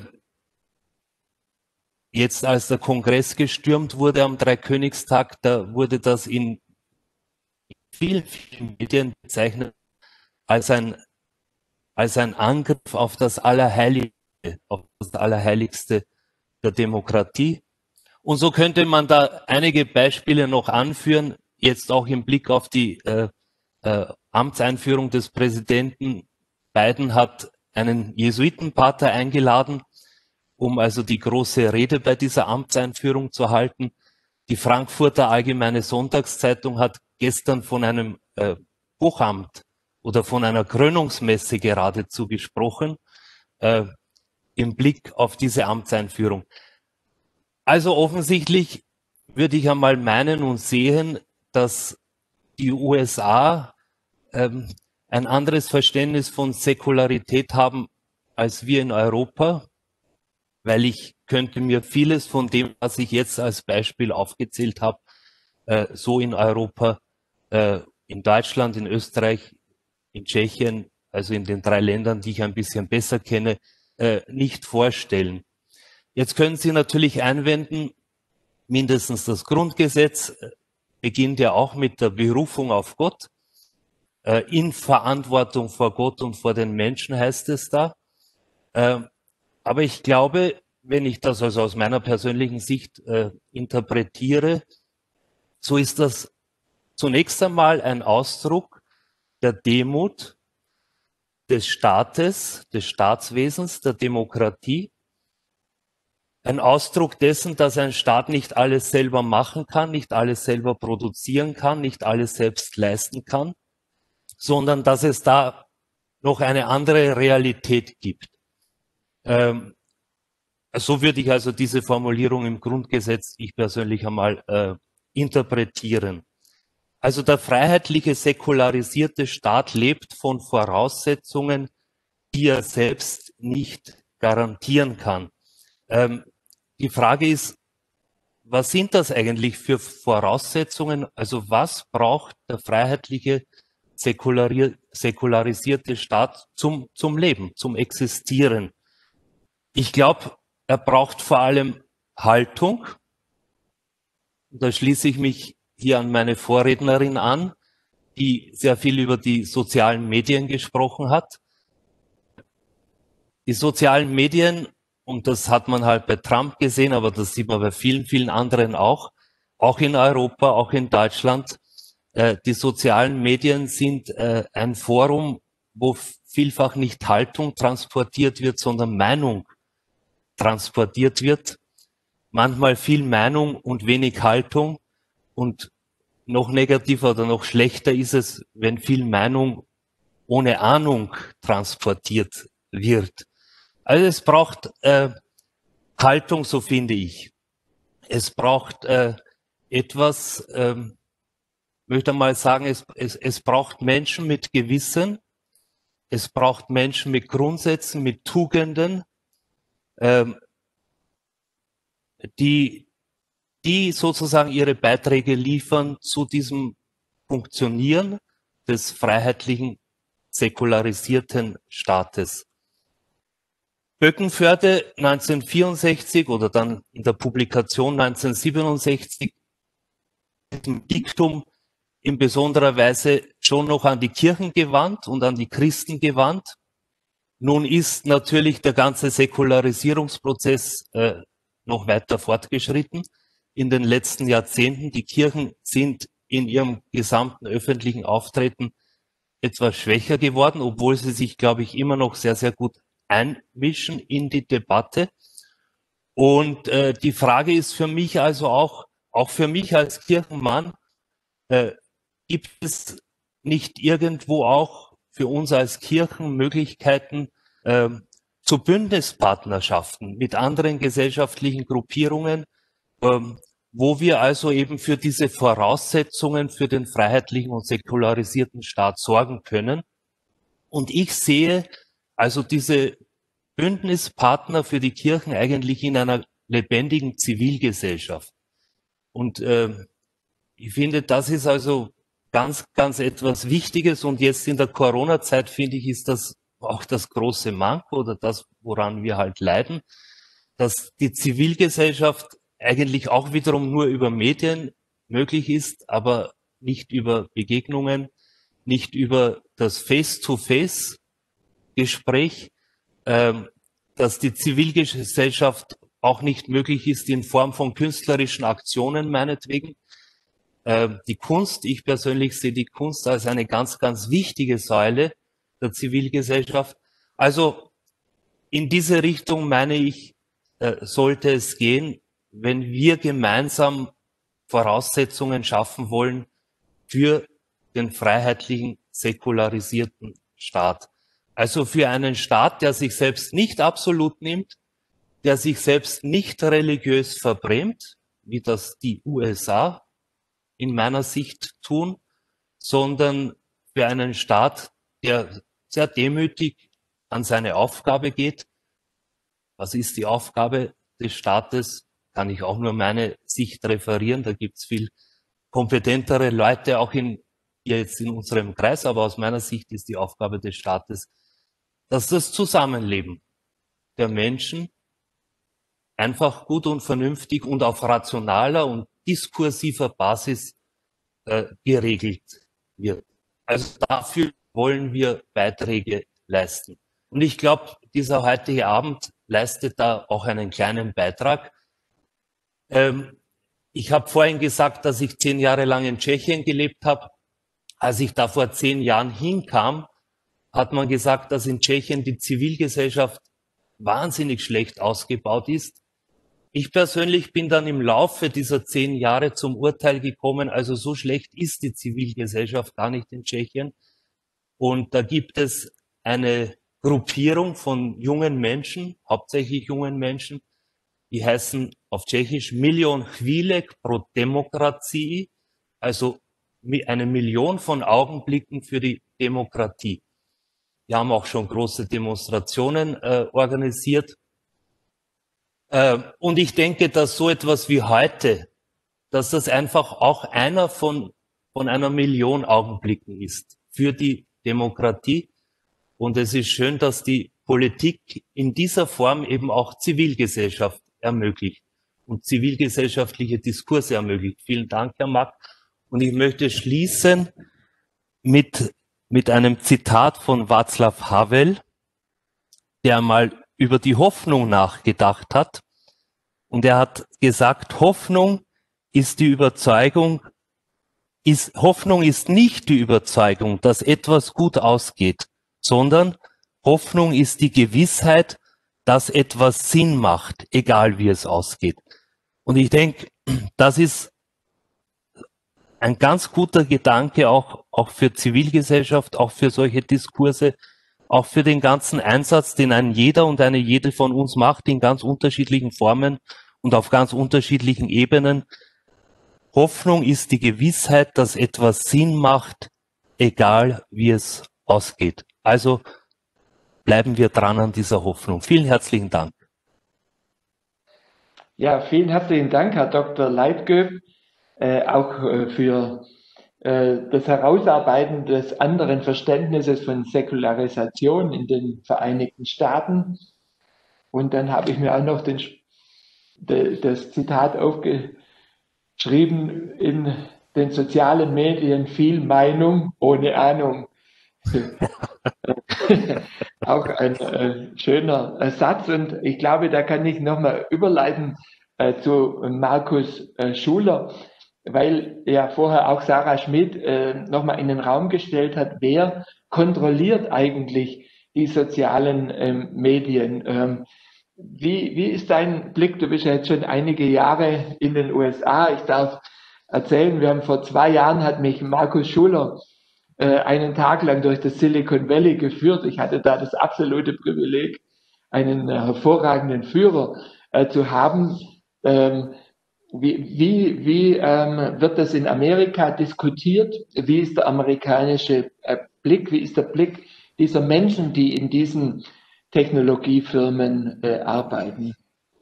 jetzt, als der Kongress gestürmt wurde am Dreikönigstag, da wurde das in vielen, vielen Medien bezeichnet als ein, als ein Angriff auf das Allerheiligste, auf das Allerheiligste der Demokratie. Und so könnte man da einige Beispiele noch anführen, jetzt auch im Blick auf die äh, äh, Amtseinführung des Präsidenten. Biden hat einen Jesuitenpater eingeladen, um also die große Rede bei dieser Amtseinführung zu halten. Die Frankfurter Allgemeine Sonntagszeitung hat gestern von einem äh, Hochamt oder von einer Krönungsmesse geradezu gesprochen, äh, im Blick auf diese Amtseinführung. Also offensichtlich würde ich einmal meinen und sehen, dass die U S A ähm, ein anderes Verständnis von Säkularität haben als wir in Europa, weil ich könnte mir vieles von dem, was ich jetzt als Beispiel aufgezählt habe, äh, so in Europa, äh, in Deutschland, in Österreich, in Tschechien, also in den drei Ländern, die ich ein bisschen besser kenne, äh, nicht vorstellen. Jetzt können Sie natürlich einwenden, mindestens das Grundgesetz beginnt ja auch mit der Berufung auf Gott. Äh, in Verantwortung vor Gott und vor den Menschen heißt es da. Äh, aber ich glaube, wenn ich das also aus meiner persönlichen Sicht äh, interpretiere, so ist das zunächst einmal ein Ausdruck der Demut des Staates, des Staatswesens, der Demokratie. Ein Ausdruck dessen, dass ein Staat nicht alles selber machen kann, nicht alles selber produzieren kann, nicht alles selbst leisten kann, sondern dass es da noch eine andere Realität gibt. Ähm, so würde ich also diese Formulierung im Grundgesetz, ich persönlich einmal, äh, interpretieren. Also der freiheitliche, säkularisierte Staat lebt von Voraussetzungen, die er selbst nicht garantieren kann. Ähm, die Frage ist, was sind das eigentlich für Voraussetzungen? Also was braucht der freiheitliche, säkularisierte Staat zum, zum Leben, zum Existieren? Ich glaube, er braucht vor allem Haltung. Da schließe ich mich hier an meine Vorrednerin an, die sehr viel über die sozialen Medien gesprochen hat. Die sozialen Medien, und das hat man halt bei Trump gesehen, aber das sieht man bei vielen, vielen anderen auch, auch in Europa, auch in Deutschland. Äh, die sozialen Medien sind äh, ein Forum, wo vielfach nicht Haltung transportiert wird, sondern Meinung transportiert wird. Manchmal viel Meinung und wenig Haltung. Und noch negativer oder noch schlechter ist es, wenn viel Meinung ohne Ahnung transportiert wird. Also es braucht äh, Haltung, so finde ich. Es braucht äh, etwas, ähm, möchte mal sagen, es, es, es braucht Menschen mit Gewissen, es braucht Menschen mit Grundsätzen, mit Tugenden, ähm, die, die sozusagen ihre Beiträge liefern zu diesem Funktionieren des freiheitlichen, säkularisierten Staates. Böckenförde neunzehnhundertvierundsechzig oder dann in der Publikation neunzehnhundertsiebenundsechzig mit dem Diktum in besonderer Weise schon noch an die Kirchen gewandt und an die Christen gewandt. Nun ist natürlich der ganze Säkularisierungsprozess äh, noch weiter fortgeschritten in den letzten Jahrzehnten. Die Kirchen sind in ihrem gesamten öffentlichen Auftreten etwas schwächer geworden, obwohl sie sich, glaube ich, immer noch sehr, sehr gut einmischen in die Debatte. Und äh, die Frage ist für mich also auch, auch für mich als Kirchenmann, äh, gibt es nicht irgendwo auch für uns als Kirchen Möglichkeiten äh, zu Bündnispartnerschaften mit anderen gesellschaftlichen Gruppierungen, äh, wo wir also eben für diese Voraussetzungen für den freiheitlichen und säkularisierten Staat sorgen können. Und ich sehe also diese Bündnispartner für die Kirchen eigentlich in einer lebendigen Zivilgesellschaft. Und äh, ich finde, das ist also ganz, ganz etwas Wichtiges. Und jetzt in der Corona-Zeit, finde ich, ist das auch das große Manko oder das, woran wir halt leiden, dass die Zivilgesellschaft eigentlich auch wiederum nur über Medien möglich ist, aber nicht über Begegnungen, nicht über das Face-to-Face-Gespräch, ähm, dass die Zivilgesellschaft auch nicht möglich ist in Form von künstlerischen Aktionen meinetwegen. Ähm, die Kunst, ich persönlich sehe die Kunst als eine ganz, ganz wichtige Säule der Zivilgesellschaft. Also in diese Richtung, meine ich, äh, sollte es gehen, wenn wir gemeinsam Voraussetzungen schaffen wollen für den freiheitlichen, säkularisierten Staat. Also für einen Staat, der sich selbst nicht absolut nimmt, der sich selbst nicht religiös verbrämt, wie das die U S A in meiner Sicht tun, sondern für einen Staat, der sehr demütig an seine Aufgabe geht. Was ist die Aufgabe des Staates? Kann ich auch nur meine Sicht referieren. Da gibt es viel kompetentere Leute auch in hier jetzt in unserem Kreis, aber aus meiner Sicht ist die Aufgabe des Staates, dass das Zusammenleben der Menschen einfach gut und vernünftig und auf rationaler und diskursiver Basis äh, geregelt wird. Also dafür wollen wir Beiträge leisten. Und ich glaube, dieser heutige Abend leistet da auch einen kleinen Beitrag. Ähm, ich habe vorhin gesagt, dass ich zehn Jahre lang in Tschechien gelebt habe. Als ich da vor zehn Jahren hinkam, hat man gesagt, dass in Tschechien die Zivilgesellschaft wahnsinnig schlecht ausgebaut ist. Ich persönlich bin dann im Laufe dieser zehn Jahre zum Urteil gekommen, also so schlecht ist die Zivilgesellschaft gar nicht in Tschechien. Und da gibt es eine Gruppierung von jungen Menschen, hauptsächlich jungen Menschen, die heißen auf Tschechisch Milion Chvílek pro Demokracii, also eine Million von Augenblicken für die Demokratie. Wir haben auch schon große Demonstrationen äh, organisiert. Äh, und ich denke, dass so etwas wie heute, dass das einfach auch einer von, von einer Million Augenblicken ist für die Demokratie. Und es ist schön, dass die Politik in dieser Form eben auch Zivilgesellschaft ermöglicht und zivilgesellschaftliche Diskurse ermöglicht. Vielen Dank, Herr Mack. Und ich möchte schließen mit, mit einem Zitat von Václav Havel, der mal über die Hoffnung nachgedacht hat. Und er hat gesagt, Hoffnung ist die Überzeugung, ist, Hoffnung ist nicht die Überzeugung, dass etwas gut ausgeht, sondern Hoffnung ist die Gewissheit, dass etwas Sinn macht, egal wie es ausgeht. Und ich denke, das ist ein ganz guter Gedanke auch, auch für Zivilgesellschaft, auch für solche Diskurse, auch für den ganzen Einsatz, den ein jeder und eine jede von uns macht, in ganz unterschiedlichen Formen und auf ganz unterschiedlichen Ebenen. Hoffnung ist die Gewissheit, dass etwas Sinn macht, egal wie es ausgeht. Also bleiben wir dran an dieser Hoffnung. Vielen herzlichen Dank. Ja, vielen herzlichen Dank, Herr Doktor Leitgeb, äh, auch äh, für äh, das Herausarbeiten des anderen Verständnisses von Säkularisation in den Vereinigten Staaten. Und dann habe ich mir auch noch den, de, das Zitat aufgeschrieben: In den sozialen Medien viel Meinung ohne Ahnung. Auch ein äh, schöner äh, Satz, und ich glaube, da kann ich nochmal überleiten äh, zu Markus äh, Schuler, weil ja vorher auch Sarah Schmidt äh, nochmal in den Raum gestellt hat, wer kontrolliert eigentlich die sozialen ähm, Medien. Ähm, wie, wie ist dein Blick? Du bist ja jetzt schon einige Jahre in den U S A. Ich darf erzählen, wir haben vor zwei Jahren, hat mich Markus Schuler einen Tag lang durch das Silicon Valley geführt. Ich hatte da das absolute Privileg, einen äh, hervorragenden Führer äh, zu haben. Ähm, wie wie, wie ähm, wird das in Amerika diskutiert? Wie ist der amerikanische äh, Blick? Wie ist der Blick dieser Menschen, die in diesen Technologiefirmen äh, arbeiten?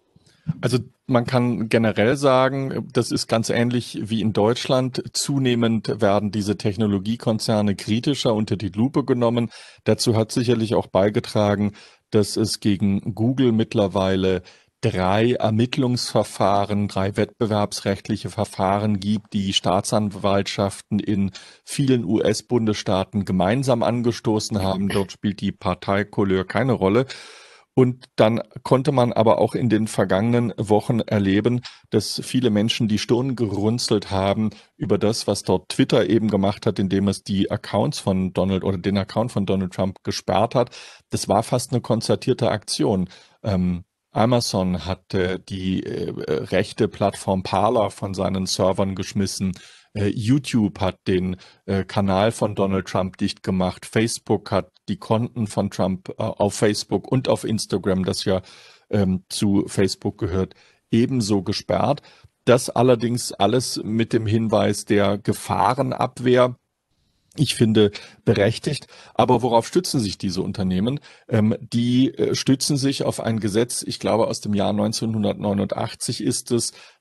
Also man kann generell sagen, das ist ganz ähnlich wie in Deutschland. Zunehmend werden diese Technologiekonzerne kritischer unter die Lupe genommen. Dazu hat sicherlich auch beigetragen, dass es gegen Google mittlerweile drei Ermittlungsverfahren, drei wettbewerbsrechtliche Verfahren gibt, die Staatsanwaltschaften in vielen U S-Bundesstaaten gemeinsam angestoßen haben. Dort spielt die Parteikolleur keine Rolle. Und dann konnte man aber auch in den vergangenen Wochen erleben, dass viele Menschen die Stirn gerunzelt haben über das, was dort Twitter eben gemacht hat, indem es die Accounts von Donald oder den Account von Donald Trump gesperrt hat. Das war fast eine konzertierte Aktion. Ähm, Amazon hat äh, die äh, rechte Plattform Parler von seinen Servern geschmissen. Uh, YouTube hat den uh, Kanal von Donald Trump dicht gemacht. Facebook hat die Konten von Trump uh, auf Facebook und auf Instagram, das ja ähm, zu Facebook gehört, ebenso gesperrt. Das allerdings alles mit dem Hinweis der Gefahrenabwehr. Ich finde berechtigt. Aber worauf stützen sich diese Unternehmen? Ähm, die äh, stützen sich auf ein Gesetz, ich glaube aus dem Jahr neunzehnhundertneunundachtzig ist es,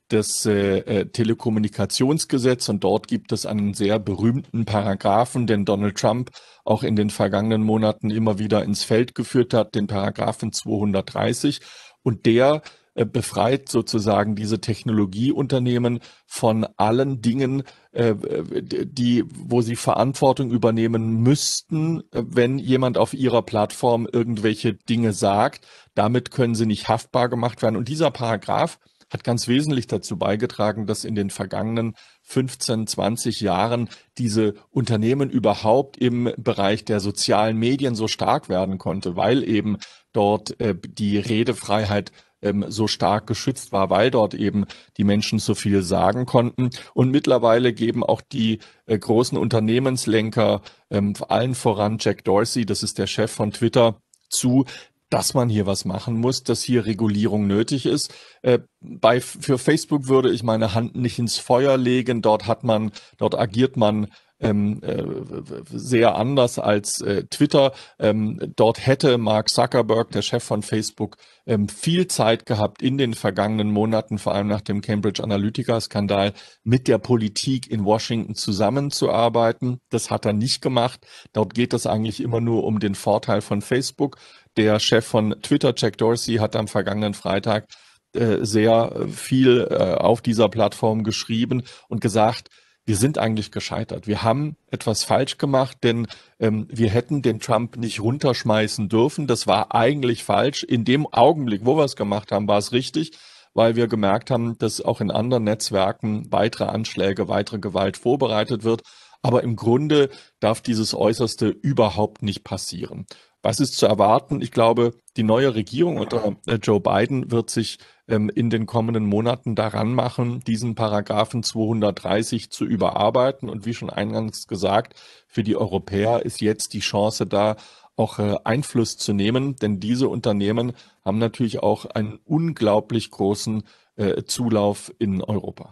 das äh, Telekommunikationsgesetz und dort gibt es einen sehr berühmten Paragraphen, den Donald Trump auch in den vergangenen Monaten immer wieder ins Feld geführt hat, den Paragraphen zweihundertdreißig, und der äh, befreit sozusagen diese Technologieunternehmen von allen Dingen, äh, die, wo sie Verantwortung übernehmen müssten, wenn jemand auf ihrer Plattform irgendwelche Dinge sagt. Damit können sie nicht haftbar gemacht werden. Und dieser Paragraph hat ganz wesentlich dazu beigetragen, dass in den vergangenen fünfzehn, zwanzig Jahren diese Unternehmen überhaupt im Bereich der sozialen Medien so stark werden konnte, weil eben dort äh, die Redefreiheit ähm, so stark geschützt war, weil dort eben die Menschen so viel sagen konnten. Und mittlerweile geben auch die äh, großen Unternehmenslenker, ähm, allen voran Jack Dorsey, das ist der Chef von Twitter, zu, dass man hier was machen muss, dass hier Regulierung nötig ist. Äh, bei, für Facebook würde ich meine Hand nicht ins Feuer legen. Dort hat man, dort agiert man ähm, äh, sehr anders als äh, Twitter. Ähm, dort hätte Mark Zuckerberg, der Chef von Facebook, ähm, viel Zeit gehabt in den vergangenen Monaten, vor allem nach dem Cambridge Analytica-Skandal, mit der Politik in Washington zusammenzuarbeiten. Das hat er nicht gemacht. Dort geht es eigentlich immer nur um den Vorteil von Facebook. Der Chef von Twitter, Jack Dorsey, hat am vergangenen Freitag äh, sehr viel äh, auf dieser Plattform geschrieben und gesagt, wir sind eigentlich gescheitert. Wir haben etwas falsch gemacht, denn ähm, wir hätten den Trump nicht runterschmeißen dürfen. Das war eigentlich falsch. In dem Augenblick, wo wir es gemacht haben, war es richtig, weil wir gemerkt haben, dass auch in anderen Netzwerken weitere Anschläge, weitere Gewalt vorbereitet wird. Aber im Grunde darf dieses Äußerste überhaupt nicht passieren. Was ist zu erwarten? Ich glaube, die neue Regierung unter Joe Biden wird sich ähm, in den kommenden Monaten daran machen, diesen Paragraphen zweihundertdreißig zu überarbeiten. Und wie schon eingangs gesagt, für die Europäer ist jetzt die Chance da, auch äh, Einfluss zu nehmen, denn diese Unternehmen haben natürlich auch einen unglaublich großen äh, Zulauf in Europa.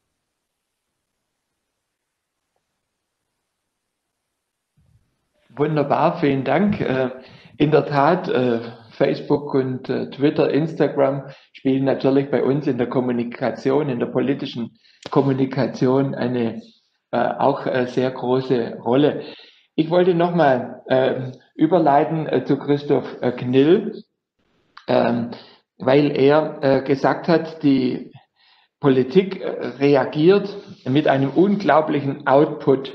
Wunderbar, vielen Dank. In der Tat, Facebook und Twitter, Instagram spielen natürlich bei uns in der Kommunikation, in der politischen Kommunikation eine auch sehr große Rolle. Ich wollte nochmal überleiten zu Christoph Knill, weil er gesagt hat, die Politik reagiert mit einem unglaublichen Output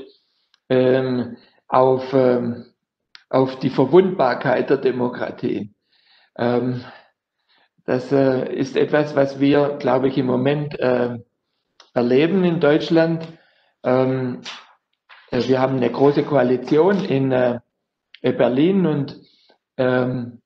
auf, ähm, auf die Verwundbarkeit der Demokratie. Ähm, das äh, ist etwas, was wir, glaube ich, im Moment äh, erleben in Deutschland. Ähm, wir haben eine große Koalition in äh, Berlin und ähm,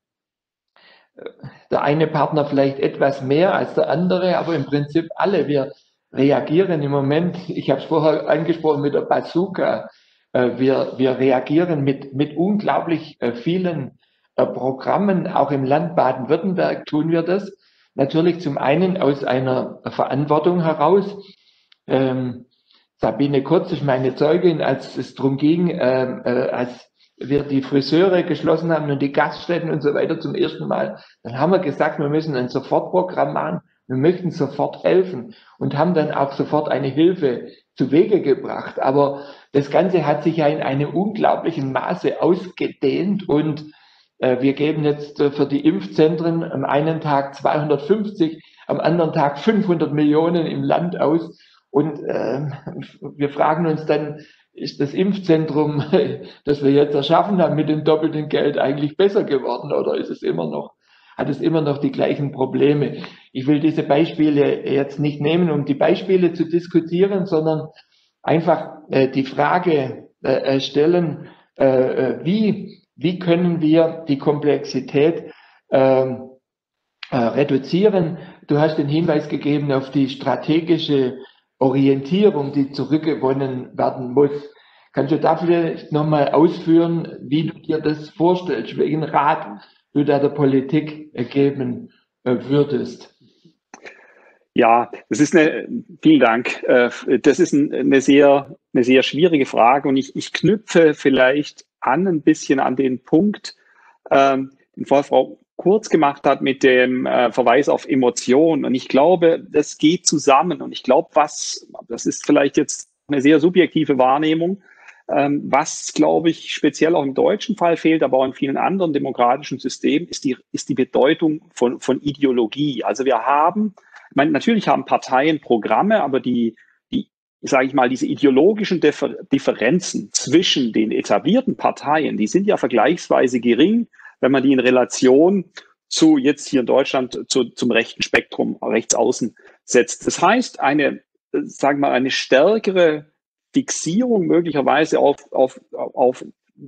der eine Partner vielleicht etwas mehr als der andere, aber im Prinzip alle. Wir reagieren im Moment, ich habe es vorher angesprochen, mit der Bazooka. Wir, wir reagieren mit, mit unglaublich vielen Programmen. Auch im Land Baden-Württemberg tun wir das. Natürlich zum einen aus einer Verantwortung heraus. Ähm, Sabine Kurz ist meine Zeugin, als es darum ging, äh, äh, als wir die Friseure geschlossen haben und die Gaststätten und so weiter zum ersten Mal, dann haben wir gesagt, wir müssen ein Sofortprogramm machen. Wir möchten sofort helfen und haben dann auch sofort eine Hilfe zu Wege gebracht. Aber das Ganze hat sich ja in einem unglaublichen Maße ausgedehnt und äh, wir geben jetzt äh, für die Impfzentren am einen Tag zweihundertfünfzig, am anderen Tag fünfhundert Millionen im Land aus. Und äh, wir fragen uns dann, ist das Impfzentrum, das wir jetzt erschaffen haben, mit dem doppelten Geld eigentlich besser geworden oder ist es immer noch, hat es immer noch die gleichen Probleme? Ich will diese Beispiele jetzt nicht nehmen, um die Beispiele zu diskutieren, sondern einfach äh, die Frage äh, stellen, äh, wie, wie können wir die Komplexität äh, äh, reduzieren? Du hast den Hinweis gegeben auf die strategische Orientierung, die zurückgewonnen werden muss. Kannst du da vielleicht nochmal ausführen, wie du dir das vorstellst, welchen Rat du da der Politik geben äh, würdest? Ja, das ist eine, vielen Dank. Das ist eine sehr, eine sehr schwierige Frage und ich, ich knüpfe vielleicht an ein bisschen an den Punkt, ähm, den Frau kurz gemacht hat mit dem äh, Verweis auf Emotionen. Und ich glaube, das geht zusammen. Und ich glaube, was, das ist vielleicht jetzt eine sehr subjektive Wahrnehmung, ähm, was, glaube ich, speziell auch im deutschen Fall fehlt, aber auch in vielen anderen demokratischen Systemen, ist die, ist die Bedeutung von, von Ideologie. Also wir haben, ich meine, natürlich haben Parteien Programme, aber die, die, sage ich mal, diese ideologischen Differ Differenzen zwischen den etablierten Parteien, die sind ja vergleichsweise gering, wenn man die in Relation zu jetzt hier in Deutschland zu, zum rechten Spektrum rechts außen setzt. Das heißt, eine, sagen wir mal, eine stärkere Fixierung möglicherweise auf, auf, auf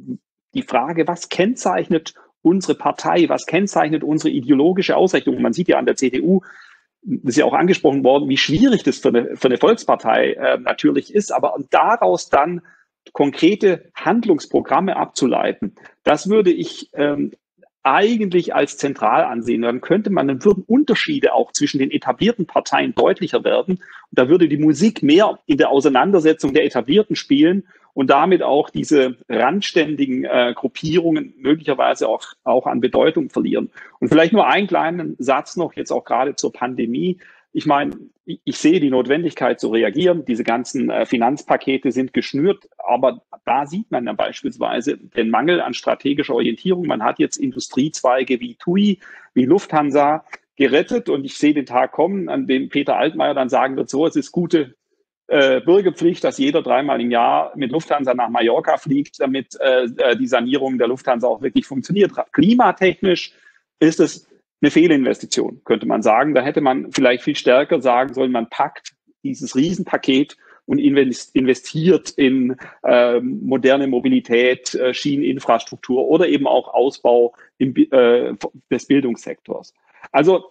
die Frage, was kennzeichnet unsere Partei, was kennzeichnet unsere ideologische Ausrichtung. Man sieht ja an der C D U, das ist ja auch angesprochen worden, wie schwierig das für eine, für eine Volkspartei äh, natürlich ist, aber daraus dann konkrete Handlungsprogramme abzuleiten, das würde ich ähm, eigentlich als zentral ansehen. Dann könnte man, dann würden Unterschiede auch zwischen den etablierten Parteien deutlicher werden. Und da würde die Musik mehr in der Auseinandersetzung der Etablierten spielen und damit auch diese randständigen äh, Gruppierungen möglicherweise auch, auch an Bedeutung verlieren. Und vielleicht nur einen kleinen Satz noch, jetzt auch gerade zur Pandemie. Ich meine, ich, ich sehe die Notwendigkeit zu reagieren. Diese ganzen äh, Finanzpakete sind geschnürt, aber da sieht man dann beispielsweise den Mangel an strategischer Orientierung. Man hat jetzt Industriezweige wie T U I, wie Lufthansa gerettet und ich sehe den Tag kommen, an dem Peter Altmaier dann sagen wird, so, es ist gute äh, Bürgerpflicht, dass jeder dreimal im Jahr mit Lufthansa nach Mallorca fliegt, damit äh, die Sanierung der Lufthansa auch wirklich funktioniert. Klimatechnisch ist es eine Fehlinvestition, könnte man sagen. Da hätte man vielleicht viel stärker sagen sollen, man packt dieses Riesenpaket und investiert in äh, moderne Mobilität, äh, Schieneninfrastruktur oder eben auch Ausbau im, äh, des Bildungssektors. Also,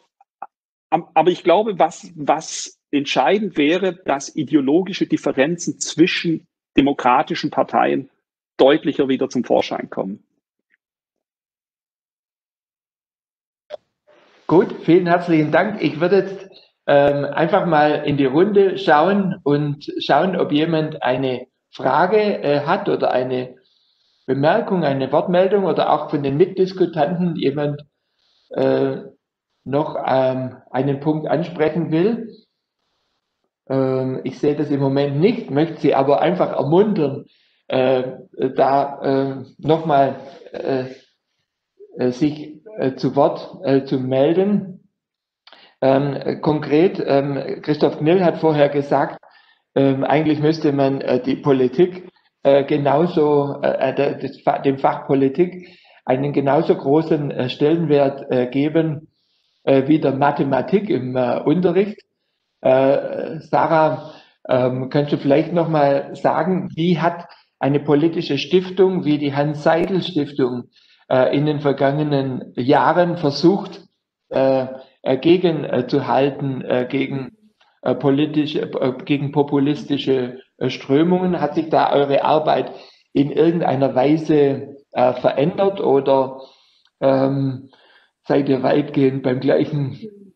aber ich glaube, was, was entscheidend wäre, dass ideologische Differenzen zwischen demokratischen Parteien deutlicher wieder zum Vorschein kommen. Gut, vielen herzlichen Dank. Ich würde jetzt ähm, einfach mal in die Runde schauen und schauen, ob jemand eine Frage äh, hat oder eine Bemerkung, eine Wortmeldung oder auch von den Mitdiskutanten jemand äh, noch ähm, einen Punkt ansprechen will. Ähm, ich sehe das im Moment nicht, möchte Sie aber einfach ermuntern, äh, da äh, nochmal äh, äh, sich äh, zu Wort äh, zu melden. Ähm, konkret, ähm, Christoph Knill hat vorher gesagt, ähm, eigentlich müsste man äh, die Politik äh, genauso, äh, das, dem Fach Politik einen genauso großen äh, Stellenwert äh, geben äh, wie der Mathematik im äh, Unterricht. Äh, Sarah, ähm, kannst du vielleicht nochmal sagen, wie hat eine politische Stiftung wie die Hans-Seidel-Stiftung äh, in den vergangenen Jahren versucht, äh, gegen äh, zu halten, äh, gegen äh, politische, äh, gegen populistische äh, Strömungen? Hat sich da eure Arbeit in irgendeiner Weise äh, verändert oder ähm, seid ihr weitgehend beim gleichen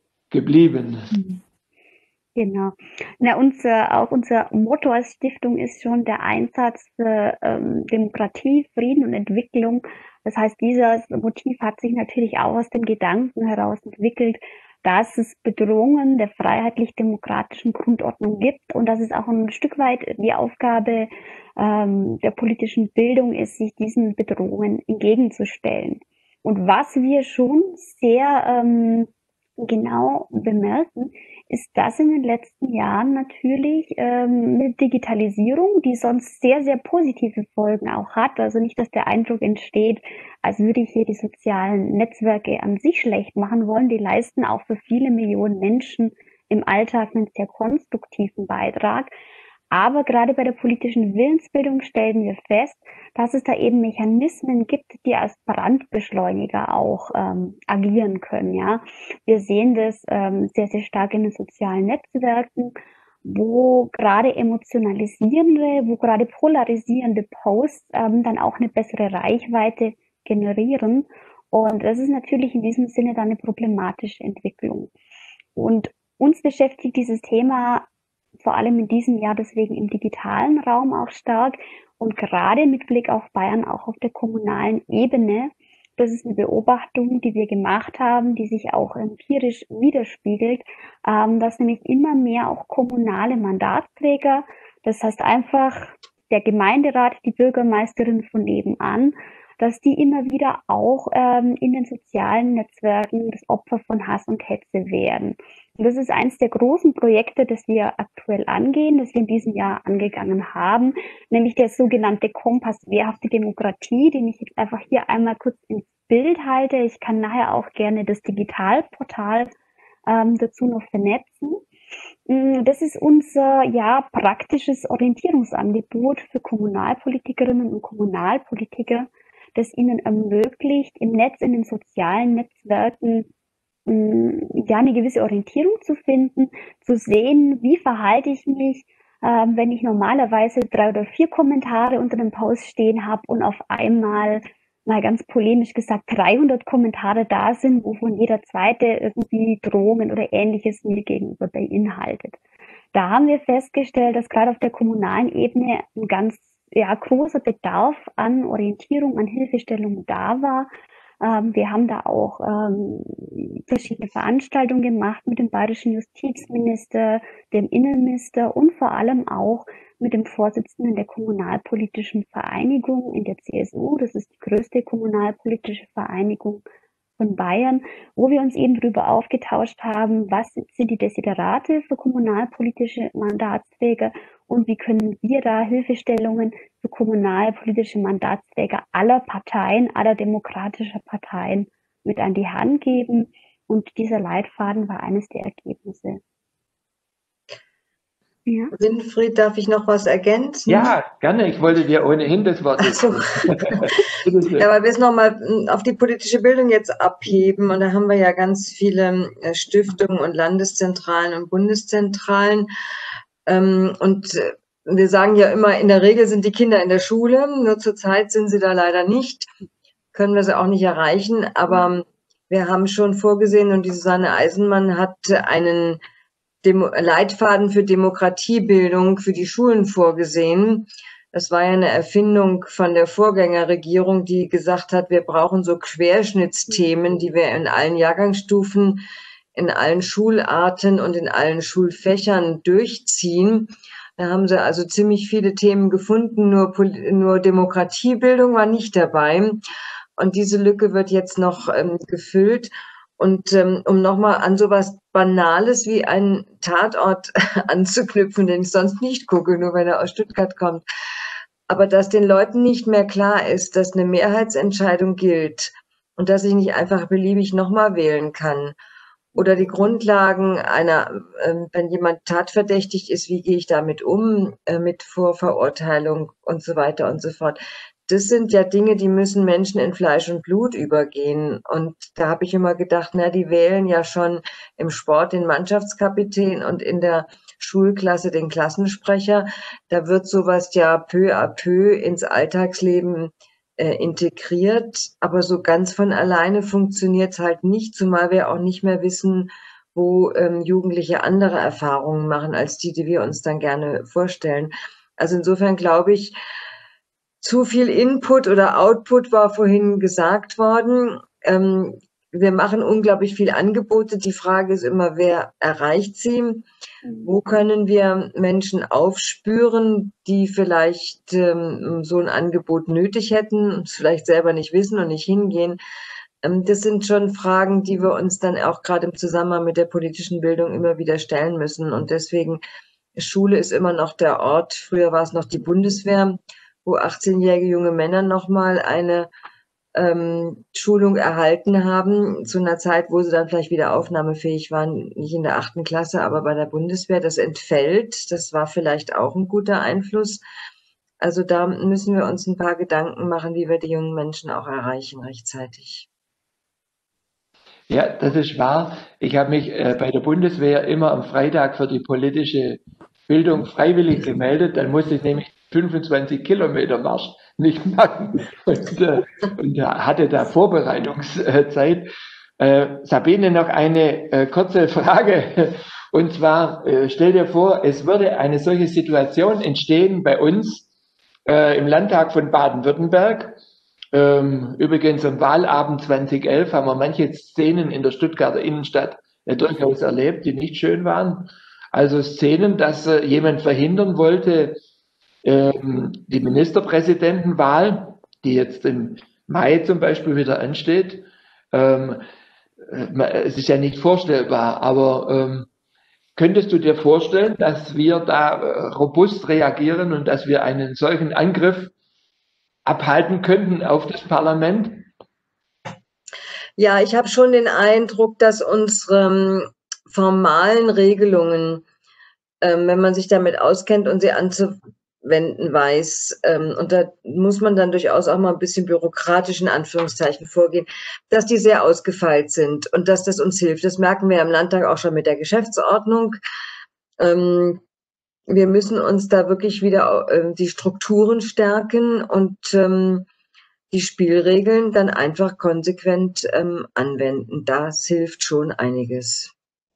geblieben? Genau. Na, unser, auch unser Motto als Stiftung ist schon der Einsatz für ähm, Demokratie, Frieden und Entwicklung. Das heißt, dieses Motiv hat sich natürlich auch aus dem Gedanken heraus entwickelt, dass es Bedrohungen der freiheitlich-demokratischen Grundordnung gibt und dass es auch ein Stück weit die Aufgabe ähm, der politischen Bildung ist, sich diesen Bedrohungen entgegenzustellen. Und was wir schon sehr ähm, genau bemerken, ist das in den letzten Jahren natürlich ähm, mit Digitalisierung, die sonst sehr, sehr positive Folgen auch hat. Also nicht, dass der Eindruck entsteht, als würde ich hier die sozialen Netzwerke an sich schlecht machen wollen. Die leisten auch für viele Millionen Menschen im Alltag einen sehr konstruktiven Beitrag. Aber gerade bei der politischen Willensbildung stellen wir fest, dass es da eben Mechanismen gibt, die als Brandbeschleuniger auch ähm, agieren können. Ja, wir sehen das ähm, sehr, sehr stark in den sozialen Netzwerken, wo gerade emotionalisierende, wo gerade polarisierende Posts ähm, dann auch eine bessere Reichweite generieren. Und das ist natürlich in diesem Sinne dann eine problematische Entwicklung. Und uns beschäftigt dieses Thema vor allem in diesem Jahr deswegen im digitalen Raum auch stark und gerade mit Blick auf Bayern auch auf der kommunalen Ebene, Das ist eine Beobachtung, die wir gemacht haben, die sich auch empirisch widerspiegelt, ähm, dass nämlich immer mehr auch kommunale Mandatsträger, das heißt einfach der Gemeinderat, die Bürgermeisterin von nebenan, dass die immer wieder auch ähm, in den sozialen Netzwerken das Opfer von Hass und Hetze werden. Und das ist eines der großen Projekte, das wir aktuell angehen, das wir in diesem Jahr angegangen haben, nämlich der sogenannte Kompass Wehrhafte Demokratie, den ich jetzt einfach hier einmal kurz ins Bild halte. Ich kann nachher auch gerne das Digitalportal ähm, dazu noch vernetzen. Das ist unser ja praktisches Orientierungsangebot für Kommunalpolitikerinnen und Kommunalpolitiker, das ihnen ermöglicht, im Netz, in den sozialen Netzwerken ja eine gewisse Orientierung zu finden, zu sehen, wie verhalte ich mich, äh, wenn ich normalerweise drei oder vier Kommentare unter dem Post stehen habe und auf einmal, mal ganz polemisch gesagt, dreihundert Kommentare da sind, wovon jeder zweite irgendwie Drohungen oder Ähnliches mir gegenüber beinhaltet. Da haben wir festgestellt, dass gerade auf der kommunalen Ebene ein ganz ja, großer Bedarf an Orientierung, an Hilfestellung da war. Ähm, wir haben da auch ähm, verschiedene Veranstaltungen gemacht mit dem bayerischen Justizminister, dem Innenminister und vor allem auch mit dem Vorsitzenden der Kommunalpolitischen Vereinigung in der C S U. Das ist die größte kommunalpolitische Vereinigung von Bayern, wo wir uns eben darüber aufgetauscht haben, was sind die Desiderate für kommunalpolitische Mandatsträger und wie können wir da Hilfestellungen für kommunalpolitische Mandatsträger aller Parteien, aller demokratischer Parteien mit an die Hand geben. Und dieser Leitfaden war eines der Ergebnisse. Ja. Winfried, darf ich noch was ergänzen? Ja, gerne. Ich wollte dir ohnehin das Wort. Ach so. Ja, weil wir es nochmal auf die politische Bildung jetzt abheben. Und da haben wir ja ganz viele Stiftungen und Landeszentralen und Bundeszentralen. Und wir sagen ja immer, in der Regel sind die Kinder in der Schule. Nur zurzeit sind sie da leider nicht. Können wir sie auch nicht erreichen. Aber wir haben schon vorgesehen, und die Susanne Eisenmann hat einen Demo- Leitfaden für Demokratiebildung für die Schulen vorgesehen. Das war ja eine Erfindung von der Vorgängerregierung, die gesagt hat, wir brauchen so Querschnittsthemen, die wir in allen Jahrgangsstufen, in allen Schularten und in allen Schulfächern durchziehen. Da haben sie also ziemlich viele Themen gefunden, nur, nur Demokratiebildung war nicht dabei. Und diese Lücke wird jetzt noch ähm, gefüllt. Und ähm, um nochmal an sowas Banales wie einen Tatort anzuknüpfen, den ich sonst nicht gucke, nur wenn er aus Stuttgart kommt, aber dass den Leuten nicht mehr klar ist, dass eine Mehrheitsentscheidung gilt und dass ich nicht einfach beliebig nochmal wählen kann. Oder die Grundlagen einer, äh, wenn jemand tatverdächtig ist, wie gehe ich damit um, äh, mit Vorverurteilung und so weiter und so fort. Das sind ja Dinge, die müssen Menschen in Fleisch und Blut übergehen. Und da habe ich immer gedacht, na, die wählen ja schon im Sport den Mannschaftskapitän und in der Schulklasse den Klassensprecher. Da wird sowas ja peu à peu ins Alltagsleben äh, integriert. Aber so ganz von alleine funktioniert es halt nicht, zumal wir auch nicht mehr wissen, wo ähm, Jugendliche andere Erfahrungen machen, als die, die wir uns dann gerne vorstellen. Also insofern glaube ich, zu viel Input oder Output war vorhin gesagt worden. Ähm, wir machen unglaublich viel Angebote. Die Frage ist immer, wer erreicht sie? Wo können wir Menschen aufspüren, die vielleicht ähm, so ein Angebot nötig hätten, es vielleicht selber nicht wissen und nicht hingehen? Ähm, das sind schon Fragen, die wir uns dann auch gerade im Zusammenhang mit der politischen Bildung immer wieder stellen müssen. Und deswegen, Schule ist immer noch der Ort, früher war es noch die Bundeswehr, wo achtzehnjährige junge Männer nochmal eine ähm, Schulung erhalten haben, zu einer Zeit, wo sie dann vielleicht wieder aufnahmefähig waren, nicht in der achten Klasse, aber bei der Bundeswehr. Das entfällt, das war vielleicht auch ein guter Einfluss. Also da müssen wir uns ein paar Gedanken machen, wie wir die jungen Menschen auch erreichen rechtzeitig. Ja, das ist wahr. Ich habe mich äh, bei der Bundeswehr immer am Freitag für die politische Bildung freiwillig gemeldet. Dann musste ich nämlich fünfundzwanzig Kilometer Marsch nicht machen und, äh, und hatte da Vorbereitungszeit. Äh, Sabine, noch eine äh, kurze Frage. Und zwar, äh, stell dir vor, es würde eine solche Situation entstehen bei uns äh, im Landtag von Baden-Württemberg. Ähm, übrigens am Wahlabend zweitausendelf haben wir manche Szenen in der Stuttgarter Innenstadt ja durchaus erlebt, die nicht schön waren. Also Szenen, dass äh, jemand verhindern wollte, ähm, die Ministerpräsidentenwahl, die jetzt im Mai zum Beispiel wieder ansteht. Ähm, es ist ja nicht vorstellbar, aber ähm, könntest du dir vorstellen, dass wir da äh, robust reagieren und dass wir einen solchen Angriff abhalten könnten auf das Parlament? Ja, ich habe schon den Eindruck, dass unsere ähm, formalen Regelungen, ähm, wenn man sich damit auskennt und sie anzuwenden weiß, ähm, und da muss man dann durchaus auch mal ein bisschen bürokratisch in Anführungszeichen vorgehen, dass die sehr ausgefeilt sind und dass das uns hilft. Das merken wir im Landtag auch schon mit der Geschäftsordnung. Ähm, wir müssen uns da wirklich wieder äh, die Strukturen stärken und ähm, die Spielregeln dann einfach konsequent ähm, anwenden. Das hilft schon einiges.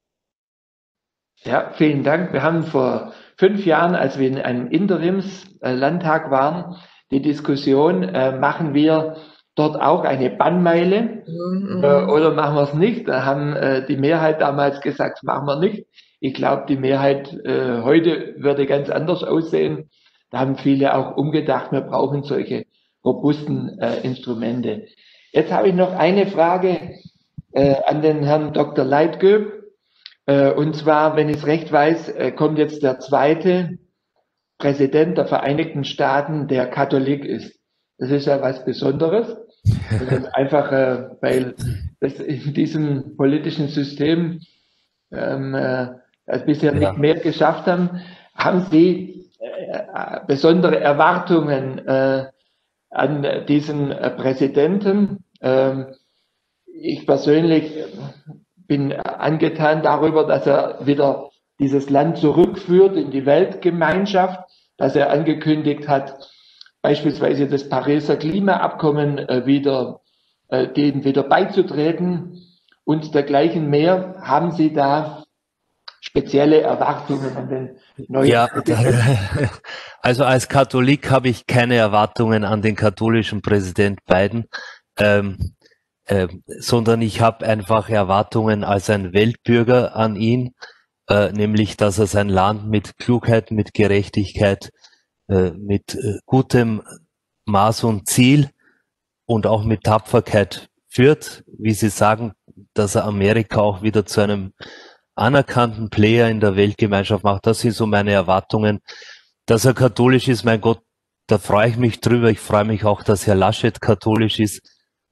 Ja, vielen Dank. Wir haben vor fünf Jahren, als wir in einem Interimslandtag waren, die Diskussion, äh, machen wir dort auch eine Bannmeile Mhm. äh, oder machen wir es nicht? Da haben äh, die Mehrheit damals gesagt, machen wir nicht. Ich glaube, die Mehrheit äh, heute würde ganz anders aussehen. Da haben viele auch umgedacht, wir brauchen solche robusten äh, Instrumente. Jetzt habe ich noch eine Frage äh, an den Herrn Doktor Leitgeb. Äh, und zwar, wenn ich es recht weiß, äh, kommt jetzt der zweite Präsident der Vereinigten Staaten, der Katholik ist. Das ist ja was Besonderes. Das ist einfach, äh, weil das in diesem politischen System ähm, äh, das bisher Ja. nicht mehr geschafft haben. Haben Sie äh, besondere Erwartungen äh, an diesen äh, Präsidenten? Ähm, ich persönlich bin angetan darüber, dass er wieder dieses Land zurückführt in die Weltgemeinschaft, dass er angekündigt hat, beispielsweise das Pariser Klimaabkommen äh, wieder, äh, dem wieder beizutreten und dergleichen mehr. Haben Sie da spezielle Erwartungen an den neuen Ja, Präsidenten? also als Katholik habe ich keine Erwartungen an den katholischen Präsident Biden, ähm, äh, sondern ich habe einfach Erwartungen als ein Weltbürger an ihn, äh, nämlich dass er sein Land mit Klugheit, mit Gerechtigkeit, äh, mit äh, gutem Maß und Ziel und auch mit Tapferkeit führt, wie Sie sagen, dass er Amerika auch wieder zu einem anerkannten Player in der Weltgemeinschaft macht. Das sind so meine Erwartungen. Dass er katholisch ist, mein Gott, da freue ich mich drüber. Ich freue mich auch, dass Herr Laschet katholisch ist.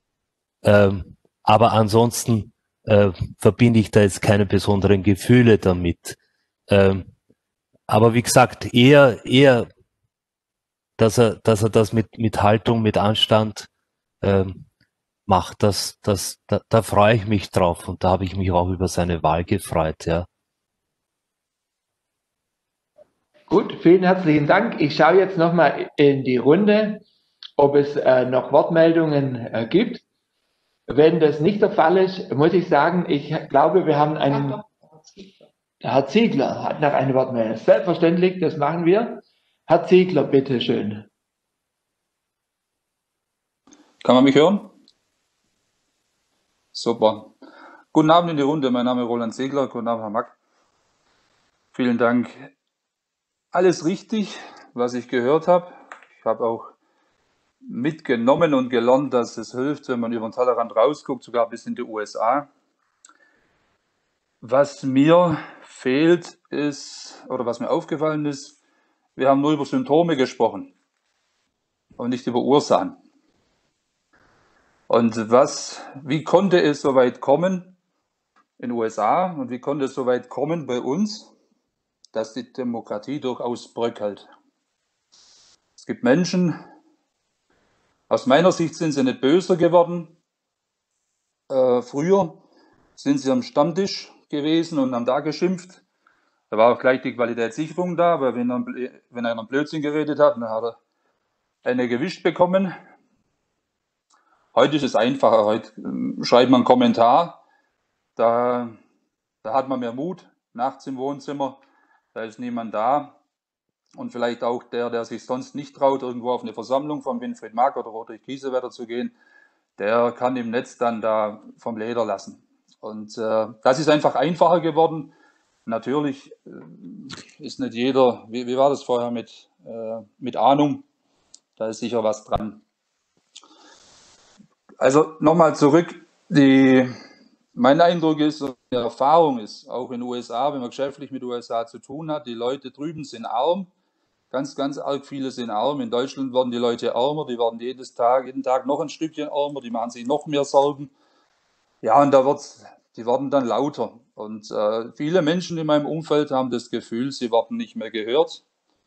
Ähm, aber ansonsten äh, verbinde ich da jetzt keine besonderen Gefühle damit. Ähm, aber wie gesagt, eher, eher, dass er, dass er das mit, mit Haltung, mit Anstand ähm, macht. Das, das, da, da freue ich mich drauf und da habe ich mich auch über seine Wahl gefreut, ja. Gut, vielen herzlichen Dank. Ich schaue jetzt nochmal in die Runde, ob es äh, noch Wortmeldungen äh, gibt. Wenn das nicht der Fall ist, muss ich sagen, ich glaube, wir haben einen. Der Herr Ziegler hat noch eine Wortmeldung. Selbstverständlich, das machen wir. Herr Ziegler, bitteschön. Kann man mich hören? Super. Guten Abend in die Runde. Mein Name ist Roland Ziegler. Guten Abend, Herr Mack. Vielen Dank. Alles richtig, was ich gehört habe. Ich habe auch mitgenommen und gelernt, dass es hilft, wenn man über den Tellerrand rausguckt, sogar bis in die U S A. Was mir fehlt ist, oder was mir aufgefallen ist, wir haben nur über Symptome gesprochen und nicht über Ursachen. Und was, wie konnte es so weit kommen in den U S A und wie konnte es so weit kommen bei uns, dass die Demokratie durchaus bröckelt? Es gibt Menschen, aus meiner Sicht sind sie nicht böser geworden. Äh, früher sind sie am Stammtisch gewesen und haben da geschimpft. Da war auch gleich die Qualitätssicherung da, aber wenn, wenn einer Blödsinn geredet hat, dann hat er eine gewischt bekommen. Heute ist es einfacher. Heute schreibt man einen Kommentar. Da, da hat man mehr Mut. Nachts im Wohnzimmer, da ist niemand da. und vielleicht auch der, der sich sonst nicht traut, irgendwo auf eine Versammlung von Winfried Mack oder Roderich Kiesewetter zu gehen, der kann im Netz dann da vom Leder lassen. Und äh, das ist einfach einfacher geworden. Natürlich äh, ist nicht jeder, wie, wie war das vorher mit, äh, mit Ahnung, da ist sicher was dran. Also nochmal zurück, die, mein Eindruck ist, die Erfahrung ist, auch in den U S A, wenn man geschäftlich mit den U S A zu tun hat, die Leute drüben sind arm, ganz, ganz arg viele sind arm. In Deutschland werden die Leute ärmer, die werden jedes Tag, jeden Tag noch ein Stückchen ärmer, die machen sich noch mehr Sorgen. Ja, und da wird's, die werden dann lauter. Und äh, viele Menschen in meinem Umfeld haben das Gefühl, sie werden nicht mehr gehört.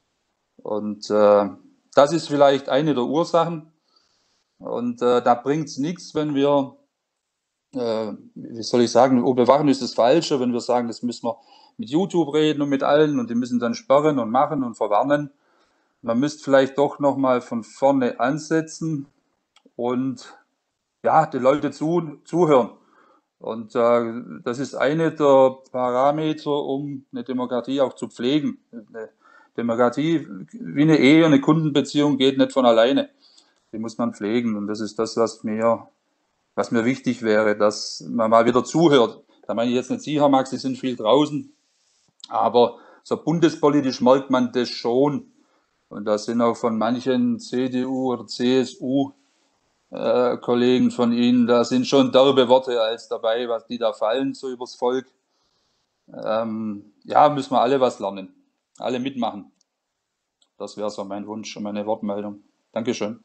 Und äh, das ist vielleicht eine der Ursachen. Und äh, da bringt es nichts, wenn wir, äh, wie soll ich sagen, überwachen ist das Falsche, wenn wir sagen, das müssen wir mit YouTube reden und mit allen und die müssen dann sperren und machen und verwarnen. Man müsste vielleicht doch nochmal von vorne ansetzen und ja, die Leute zu, zuhören. Und äh, das ist eine der Parameter, um eine Demokratie auch zu pflegen. Eine Demokratie, wie eine Ehe, eine Kundenbeziehung geht nicht von alleine. Die muss man pflegen und das ist das, was mir, was mir wichtig wäre, dass man mal wieder zuhört. Da meine ich jetzt nicht Sie, Herr Max, Sie sind viel draußen, aber so bundespolitisch merkt man das schon. Und da sind auch von manchen C D U oder C S U äh, Kollegen von Ihnen, da sind schon derbe Worte als dabei, was die da fallen, so übers Volk. Ähm, ja, müssen wir alle was lernen, alle mitmachen. Das wäre so mein Wunsch und meine Wortmeldung. Dankeschön.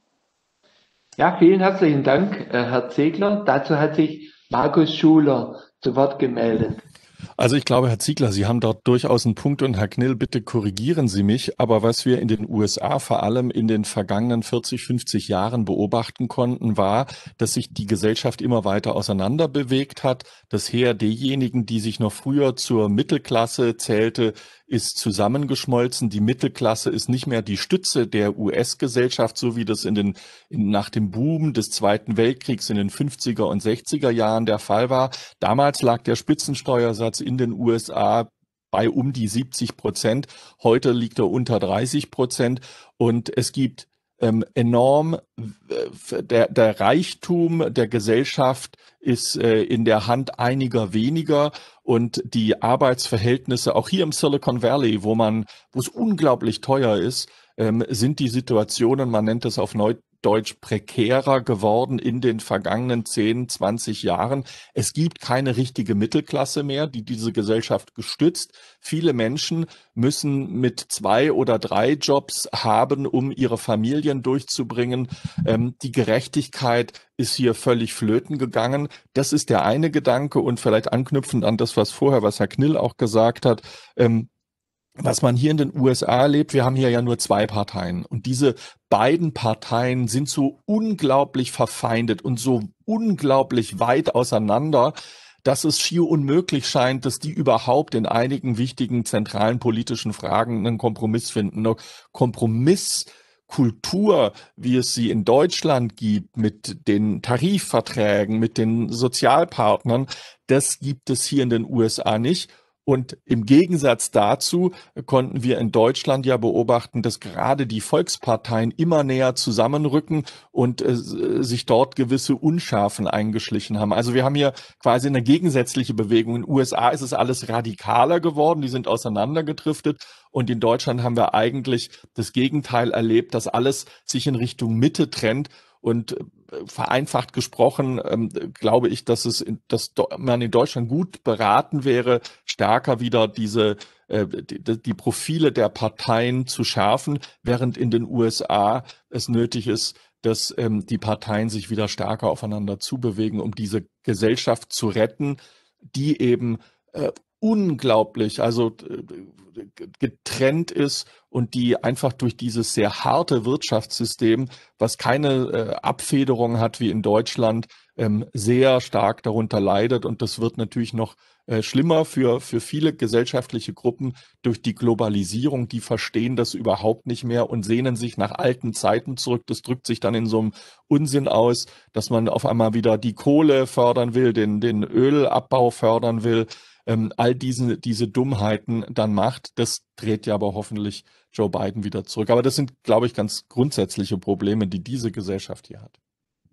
Ja, vielen herzlichen Dank, äh, Herr Ziegler. Dazu hat sich Markus Schuler zu Wort gemeldet. Also ich glaube, Herr Ziegler, Sie haben dort durchaus einen Punkt und Herr Knill, bitte korrigieren Sie mich. Aber was wir in den U S A vor allem in den vergangenen vierzig, fünfzig Jahren beobachten konnten, war, dass sich die Gesellschaft immer weiter auseinander bewegt hat. Das Heer derjenigen, die sich noch früher zur Mittelklasse zählte, ist zusammengeschmolzen. Die Mittelklasse ist nicht mehr die Stütze der U S-Gesellschaft, so wie das in den, in, nach dem Boom des Zweiten Weltkriegs in den fünfziger und sechziger Jahren der Fall war. Damals lag der Spitzensteuersatz in den U S A bei um die siebzig Prozent. Heute liegt er unter dreißig Prozent und es gibt ähm, enorm, äh, der, der Reichtum der Gesellschaft ist äh, in der Hand einiger weniger und die Arbeitsverhältnisse, auch hier im Silicon Valley, wo man, wo es unglaublich teuer ist, ähm, sind die Situationen, man nennt es auf Neudeutsch prekärer geworden in den vergangenen zehn, zwanzig Jahren. Es gibt keine richtige Mittelklasse mehr, die diese Gesellschaft gestützt. Viele Menschen müssen mit zwei oder drei Jobs haben, um ihre Familien durchzubringen. Ähm, die Gerechtigkeit ist hier völlig flöten gegangen. Das ist der eine Gedanke und vielleicht anknüpfend an das, was vorher, was Herr Knill auch gesagt hat, ähm, was man hier in den U S A erlebt, wir haben hier ja nur zwei Parteien und diese beiden Parteien sind so unglaublich verfeindet und so unglaublich weit auseinander, dass es schier unmöglich scheint, dass die überhaupt in einigen wichtigen zentralen politischen Fragen einen Kompromiss finden. Eine Kompromisskultur, wie es sie in Deutschland gibt, mit den Tarifverträgen, mit den Sozialpartnern, das gibt es hier in den U S A nicht. Und im Gegensatz dazu konnten wir in Deutschland ja beobachten, dass gerade die Volksparteien immer näher zusammenrücken und äh, sich dort gewisse Unschärfen eingeschlichen haben. Also wir haben hier quasi eine gegensätzliche Bewegung. In den U S A ist es alles radikaler geworden, die sind auseinandergedriftet. Und in Deutschland haben wir eigentlich das Gegenteil erlebt, dass alles sich in Richtung Mitte trennt. Und vereinfacht gesprochen, ähm, glaube ich, dass es, in, dass man in Deutschland gut beraten wäre, stärker wieder diese äh, die, die Profile der Parteien zu schärfen, während in den U S A es nötig ist, dass ähm, die Parteien sich wieder stärker aufeinander zubewegen, um diese Gesellschaft zu retten, die eben äh, unglaublich, also getrennt ist und die einfach durch dieses sehr harte Wirtschaftssystem, was keine äh, Abfederung hat wie in Deutschland, ähm, sehr stark darunter leidet. Und das wird natürlich noch äh, schlimmer für, für viele gesellschaftliche Gruppen durch die Globalisierung. Die verstehen das überhaupt nicht mehr und sehnen sich nach alten Zeiten zurück. Das drückt sich dann in so einem Unsinn aus, dass man auf einmal wieder die Kohle fördern will, den, den Ölabbau fördern will. ähm, all diese, diese Dummheiten dann macht. Das dreht ja aber hoffentlich Joe Biden wieder zurück. Aber das sind, glaube ich, ganz grundsätzliche Probleme, die diese Gesellschaft hier hat.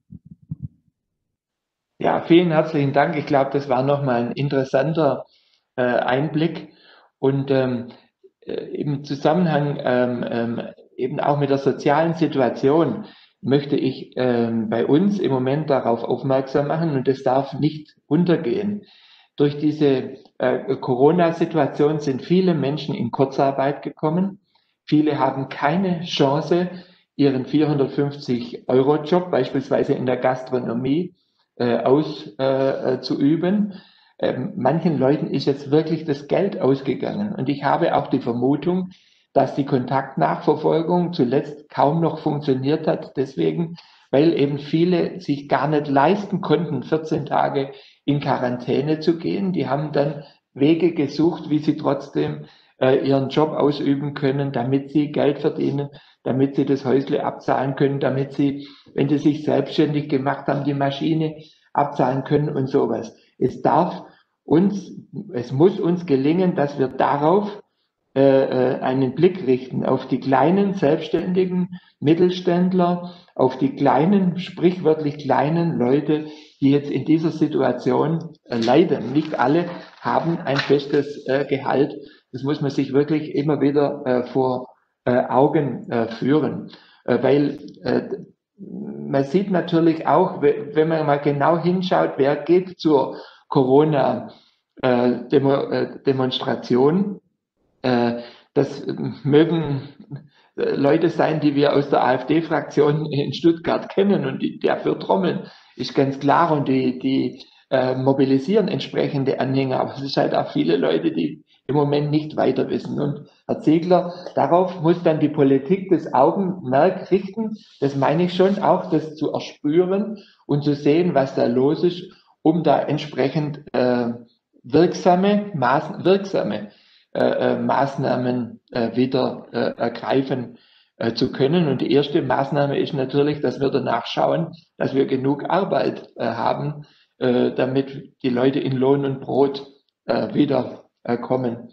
Ja, vielen herzlichen Dank. Ich glaube, das war nochmal ein interessanter äh, Einblick. Und ähm, im Zusammenhang ähm, ähm, eben auch mit der sozialen Situation möchte ich ähm, bei uns im Moment darauf aufmerksam machen, und das darf nicht untergehen. Durch diese äh, Corona-Situation sind viele Menschen in Kurzarbeit gekommen. Viele haben keine Chance, ihren vierhundertfünfzig-Euro-Job beispielsweise in der Gastronomie äh, auszuüben. Äh, ähm, manchen Leuten ist jetzt wirklich das Geld ausgegangen. Und ich habe auch die Vermutung, dass die Kontaktnachverfolgung zuletzt kaum noch funktioniert hat. Deswegen, weil eben viele sich gar nicht leisten konnten, vierzehn Tage in Quarantäne zu gehen. Die haben dann Wege gesucht, wie sie trotzdem äh, ihren Job ausüben können, damit sie Geld verdienen, damit sie das Häusle abzahlen können, damit sie, wenn sie sich selbstständig gemacht haben, die Maschine abzahlen können und sowas. Es darf uns, es muss uns gelingen, dass wir darauf äh, einen Blick richten, auf die kleinen selbstständigen Mittelständler, auf die kleinen, sprichwörtlich kleinen Leute, die jetzt in dieser Situation äh, leiden. Nicht alle haben ein festes äh, Gehalt. Das muss man sich wirklich immer wieder äh, vor äh, Augen äh, führen, äh, weil äh, man sieht natürlich auch, wenn man mal genau hinschaut, wer geht zur Corona-Demonstration. Äh, das mögen Leute sein, die wir aus der AfD-Fraktion in Stuttgart kennen und die dafür trommeln, ist ganz klar, und die, die äh, mobilisieren entsprechende Anhänger. Aber es ist halt auch viele Leute, die im Moment nicht weiter wissen. Und Herr Ziegler, darauf muss dann die Politik das Augenmerk richten. Das meine ich schon auch, das zu erspüren und zu sehen, was da los ist, um da entsprechend äh, wirksame, Maß, wirksame äh, Maßnahmen äh, wieder äh, ergreifen äh, zu können. Und die erste Maßnahme ist natürlich, dass wir danach schauen, dass wir genug Arbeit äh, haben, äh, damit die Leute in Lohn und Brot äh, wieder äh, kommen.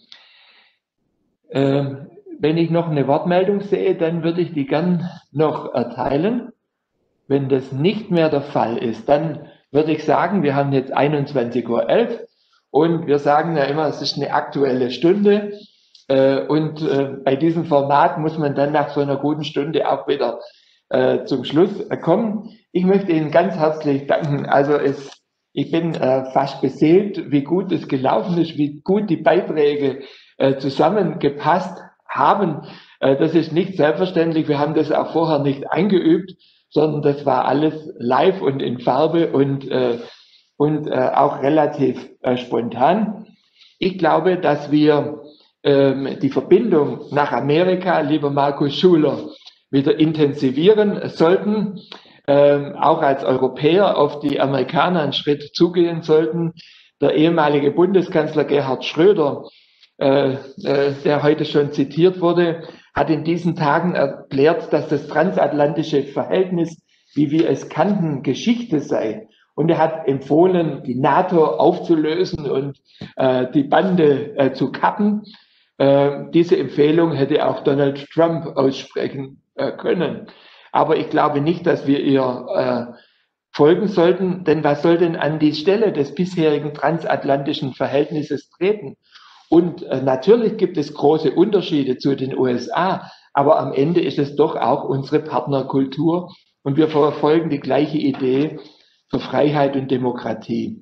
Ähm, wenn ich noch eine Wortmeldung sehe, dann würde ich die gern noch erteilen. Wenn das nicht mehr der Fall ist, dann würde ich sagen, wir haben jetzt einundzwanzig Uhr elf und wir sagen ja immer, es ist eine aktuelle Stunde. Äh, und äh, bei diesem Format muss man dann nach so einer guten Stunde auch wieder äh, zum Schluss kommen. Ich möchte Ihnen ganz herzlich danken. Also es, ich bin äh, fast beseelt, wie gut es gelaufen ist, wie gut die Beiträge äh, zusammengepasst haben. Äh, das ist nicht selbstverständlich. Wir haben das auch vorher nicht eingeübt, sondern das war alles live und in Farbe und, äh, und äh, auch relativ äh, spontan. Ich glaube, dass wir ähm, die Verbindung nach Amerika, lieber Markus Schuler, wieder intensivieren sollten, ähm, auch als Europäer auf die Amerikaner einen Schritt zugehen sollten. Der ehemalige Bundeskanzler Gerhard Schröder, äh, äh, der heute schon zitiert wurde, hat in diesen Tagen erklärt, dass das transatlantische Verhältnis, wie wir es kannten, Geschichte sei. Und er hat empfohlen, die NATO aufzulösen und äh, die Bande äh, zu kappen. Äh, diese Empfehlung hätte auch Donald Trump aussprechen äh, können. Aber ich glaube nicht, dass wir ihr äh, folgen sollten, denn was soll denn an die Stelle des bisherigen transatlantischen Verhältnisses treten? Und äh, natürlich gibt es große Unterschiede zu den U S A, aber am Ende ist es doch auch unsere Partnerkultur und wir verfolgen die gleiche Idee für Freiheit und Demokratie.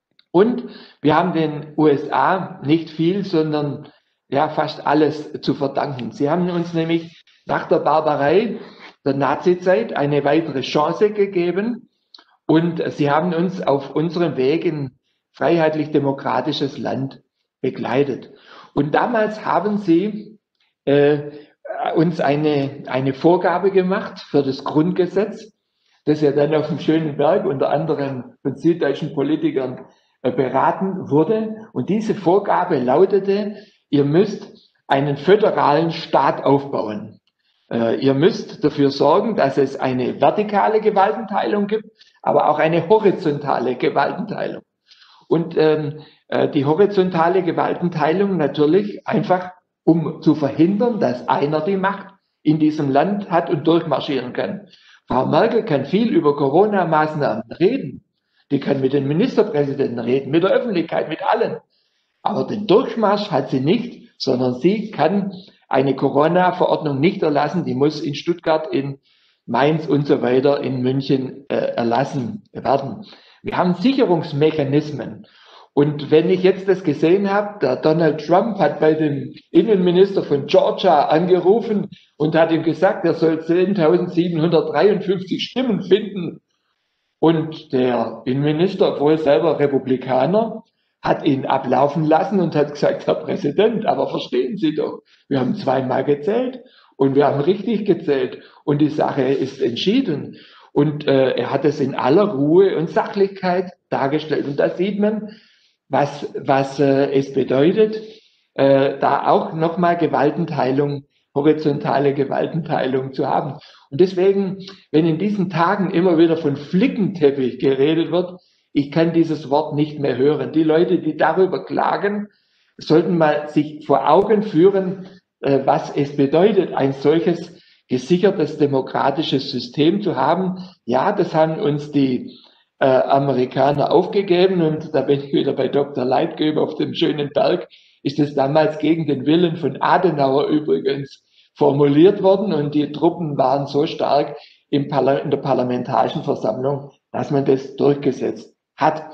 Und wir haben den U S A nicht viel, sondern ja fast alles zu verdanken. Sie haben uns nämlich nach der Barbarei der Nazizeit eine weitere Chance gegeben und sie haben uns auf unserem Weg in freiheitlich-demokratisches Land begleitet. Und damals haben sie äh, uns eine, eine Vorgabe gemacht für das Grundgesetz, das ja dann auf dem Schönen Berg unter anderem von süddeutschen Politikern äh, beraten wurde. Und diese Vorgabe lautete, ihr müsst einen föderalen Staat aufbauen. Äh, ihr müsst dafür sorgen, dass es eine vertikale Gewaltenteilung gibt, aber auch eine horizontale Gewaltenteilung. Und ähm, äh, die horizontale Gewaltenteilung natürlich einfach, um zu verhindern, dass einer die Macht in diesem Land hat und durchmarschieren kann. Frau Merkel kann viel über Corona-Maßnahmen reden. Die kann mit den Ministerpräsidenten reden, mit der Öffentlichkeit, mit allen. Aber den Durchmarsch hat sie nicht, sondern sie kann eine Corona-Verordnung nicht erlassen. Die muss in Stuttgart, in Mainz und so weiter, in München äh, erlassen werden. Wir haben Sicherungsmechanismen. Und wenn ich jetzt das gesehen habe, der Donald Trump hat bei dem Innenminister von Georgia angerufen und hat ihm gesagt, er soll zehntausendsiebenhundertdreiundfünfzig Stimmen finden. Und der Innenminister, obwohl selber Republikaner, hat ihn ablaufen lassen und hat gesagt, Herr Präsident, aber verstehen Sie doch, wir haben zweimal gezählt und wir haben richtig gezählt und die Sache ist entschieden. Und äh, er hat es in aller Ruhe und Sachlichkeit dargestellt. Und da sieht man, was, was äh, es bedeutet, äh, da auch nochmal Gewaltenteilung, horizontale Gewaltenteilung zu haben. Und deswegen, wenn in diesen Tagen immer wieder von Flickenteppich geredet wird, ich kann dieses Wort nicht mehr hören. Die Leute, die darüber klagen, sollten mal sich vor Augen führen, äh, was es bedeutet, ein solches gesichertes demokratisches System zu haben. Ja, das haben uns die äh, Amerikaner aufgegeben und da bin ich wieder bei Doktor Leitgeb auf dem schönen Berg, ist es damals gegen den Willen von Adenauer übrigens formuliert worden und die Truppen waren so stark im Parla- in der Parlamentarischen Versammlung, dass man das durchgesetzt hat.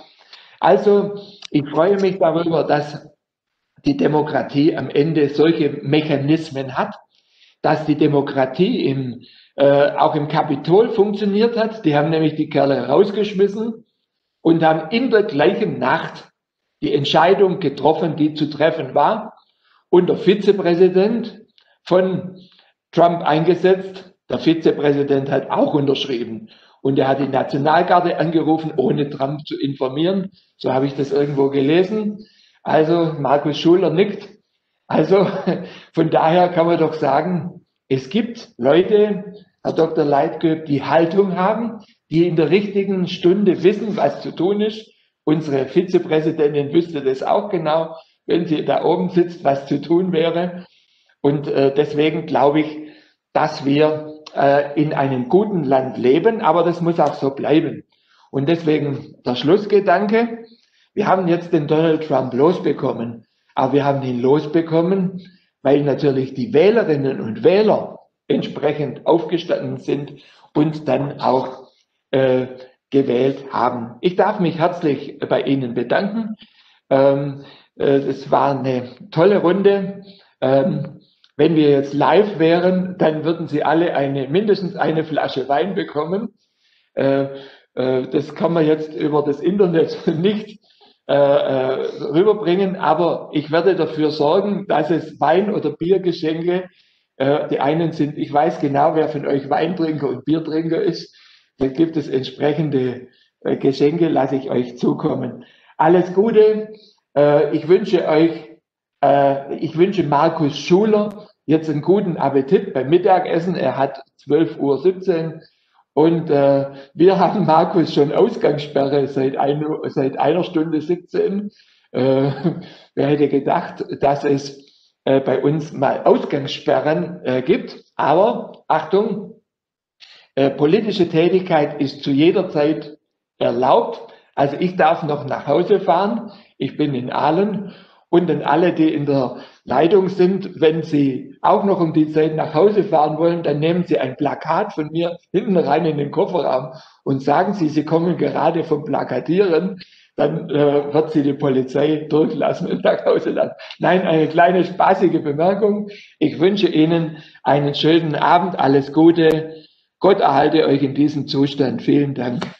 Also ich freue mich darüber, dass die Demokratie am Ende solche Mechanismen hat, dass die Demokratie im, äh, auch im Kapitol funktioniert hat. Die haben nämlich die Kerle rausgeschmissen und haben in der gleichen Nacht die Entscheidung getroffen, die zu treffen war. Und der Vizepräsident von Trump eingesetzt. Der Vizepräsident hat auch unterschrieben. Und er hat die Nationalgarde angerufen, ohne Trump zu informieren. So habe ich das irgendwo gelesen. Also Markus Schuler nickt. Also von daher kann man doch sagen, es gibt Leute, Herr Doktor Leitgeb, die Haltung haben, die in der richtigen Stunde wissen, was zu tun ist. Unsere Vizepräsidentin wüsste das auch genau, wenn sie da oben sitzt, was zu tun wäre. Und äh, deswegen glaube ich, dass wir äh, in einem guten Land leben, aber das muss auch so bleiben. Und deswegen der Schlussgedanke. Wir haben jetzt den Donald Trump losbekommen, aber wir haben ihn losbekommen, weil natürlich die Wählerinnen und Wähler entsprechend aufgestanden sind und dann auch äh, gewählt haben. Ich darf mich herzlich bei Ihnen bedanken. Ähm, äh, es war eine tolle Runde. Ähm, wenn wir jetzt live wären, dann würden Sie alle eine, mindestens eine Flasche Wein bekommen. Äh, äh, das kann man jetzt über das Internet nicht äh, äh, rüberbringen, aber ich werde dafür sorgen, dass es Wein- oder Biergeschenke, äh, die einen sind, ich weiß genau, wer von euch Weintrinker und Biertrinker ist, da gibt es entsprechende äh, Geschenke, lasse ich euch zukommen. Alles Gute, äh, ich wünsche euch, äh, ich wünsche Markus Schuler jetzt einen guten Appetit beim Mittagessen, er hat zwölf Uhr siebzehn und äh, wir haben Markus schon Ausgangssperre seit, ein, seit einer Stunde siebzehn. Äh, wer hätte gedacht, dass es äh, bei uns mal Ausgangssperren äh, gibt, aber Achtung, äh, politische Tätigkeit ist zu jeder Zeit erlaubt. Also ich darf noch nach Hause fahren, ich bin in Aalen und an alle, die in der Leitung sind, wenn Sie auch noch um die Zeit nach Hause fahren wollen, dann nehmen Sie ein Plakat von mir hinten rein in den Kofferraum und sagen Sie, Sie kommen gerade vom Plakatieren, dann äh, wird Sie die Polizei durchlassen und nach Hause lassen. Nein, eine kleine spaßige Bemerkung. Ich wünsche Ihnen einen schönen Abend, alles Gute. Gott erhalte euch in diesem Zustand. Vielen Dank.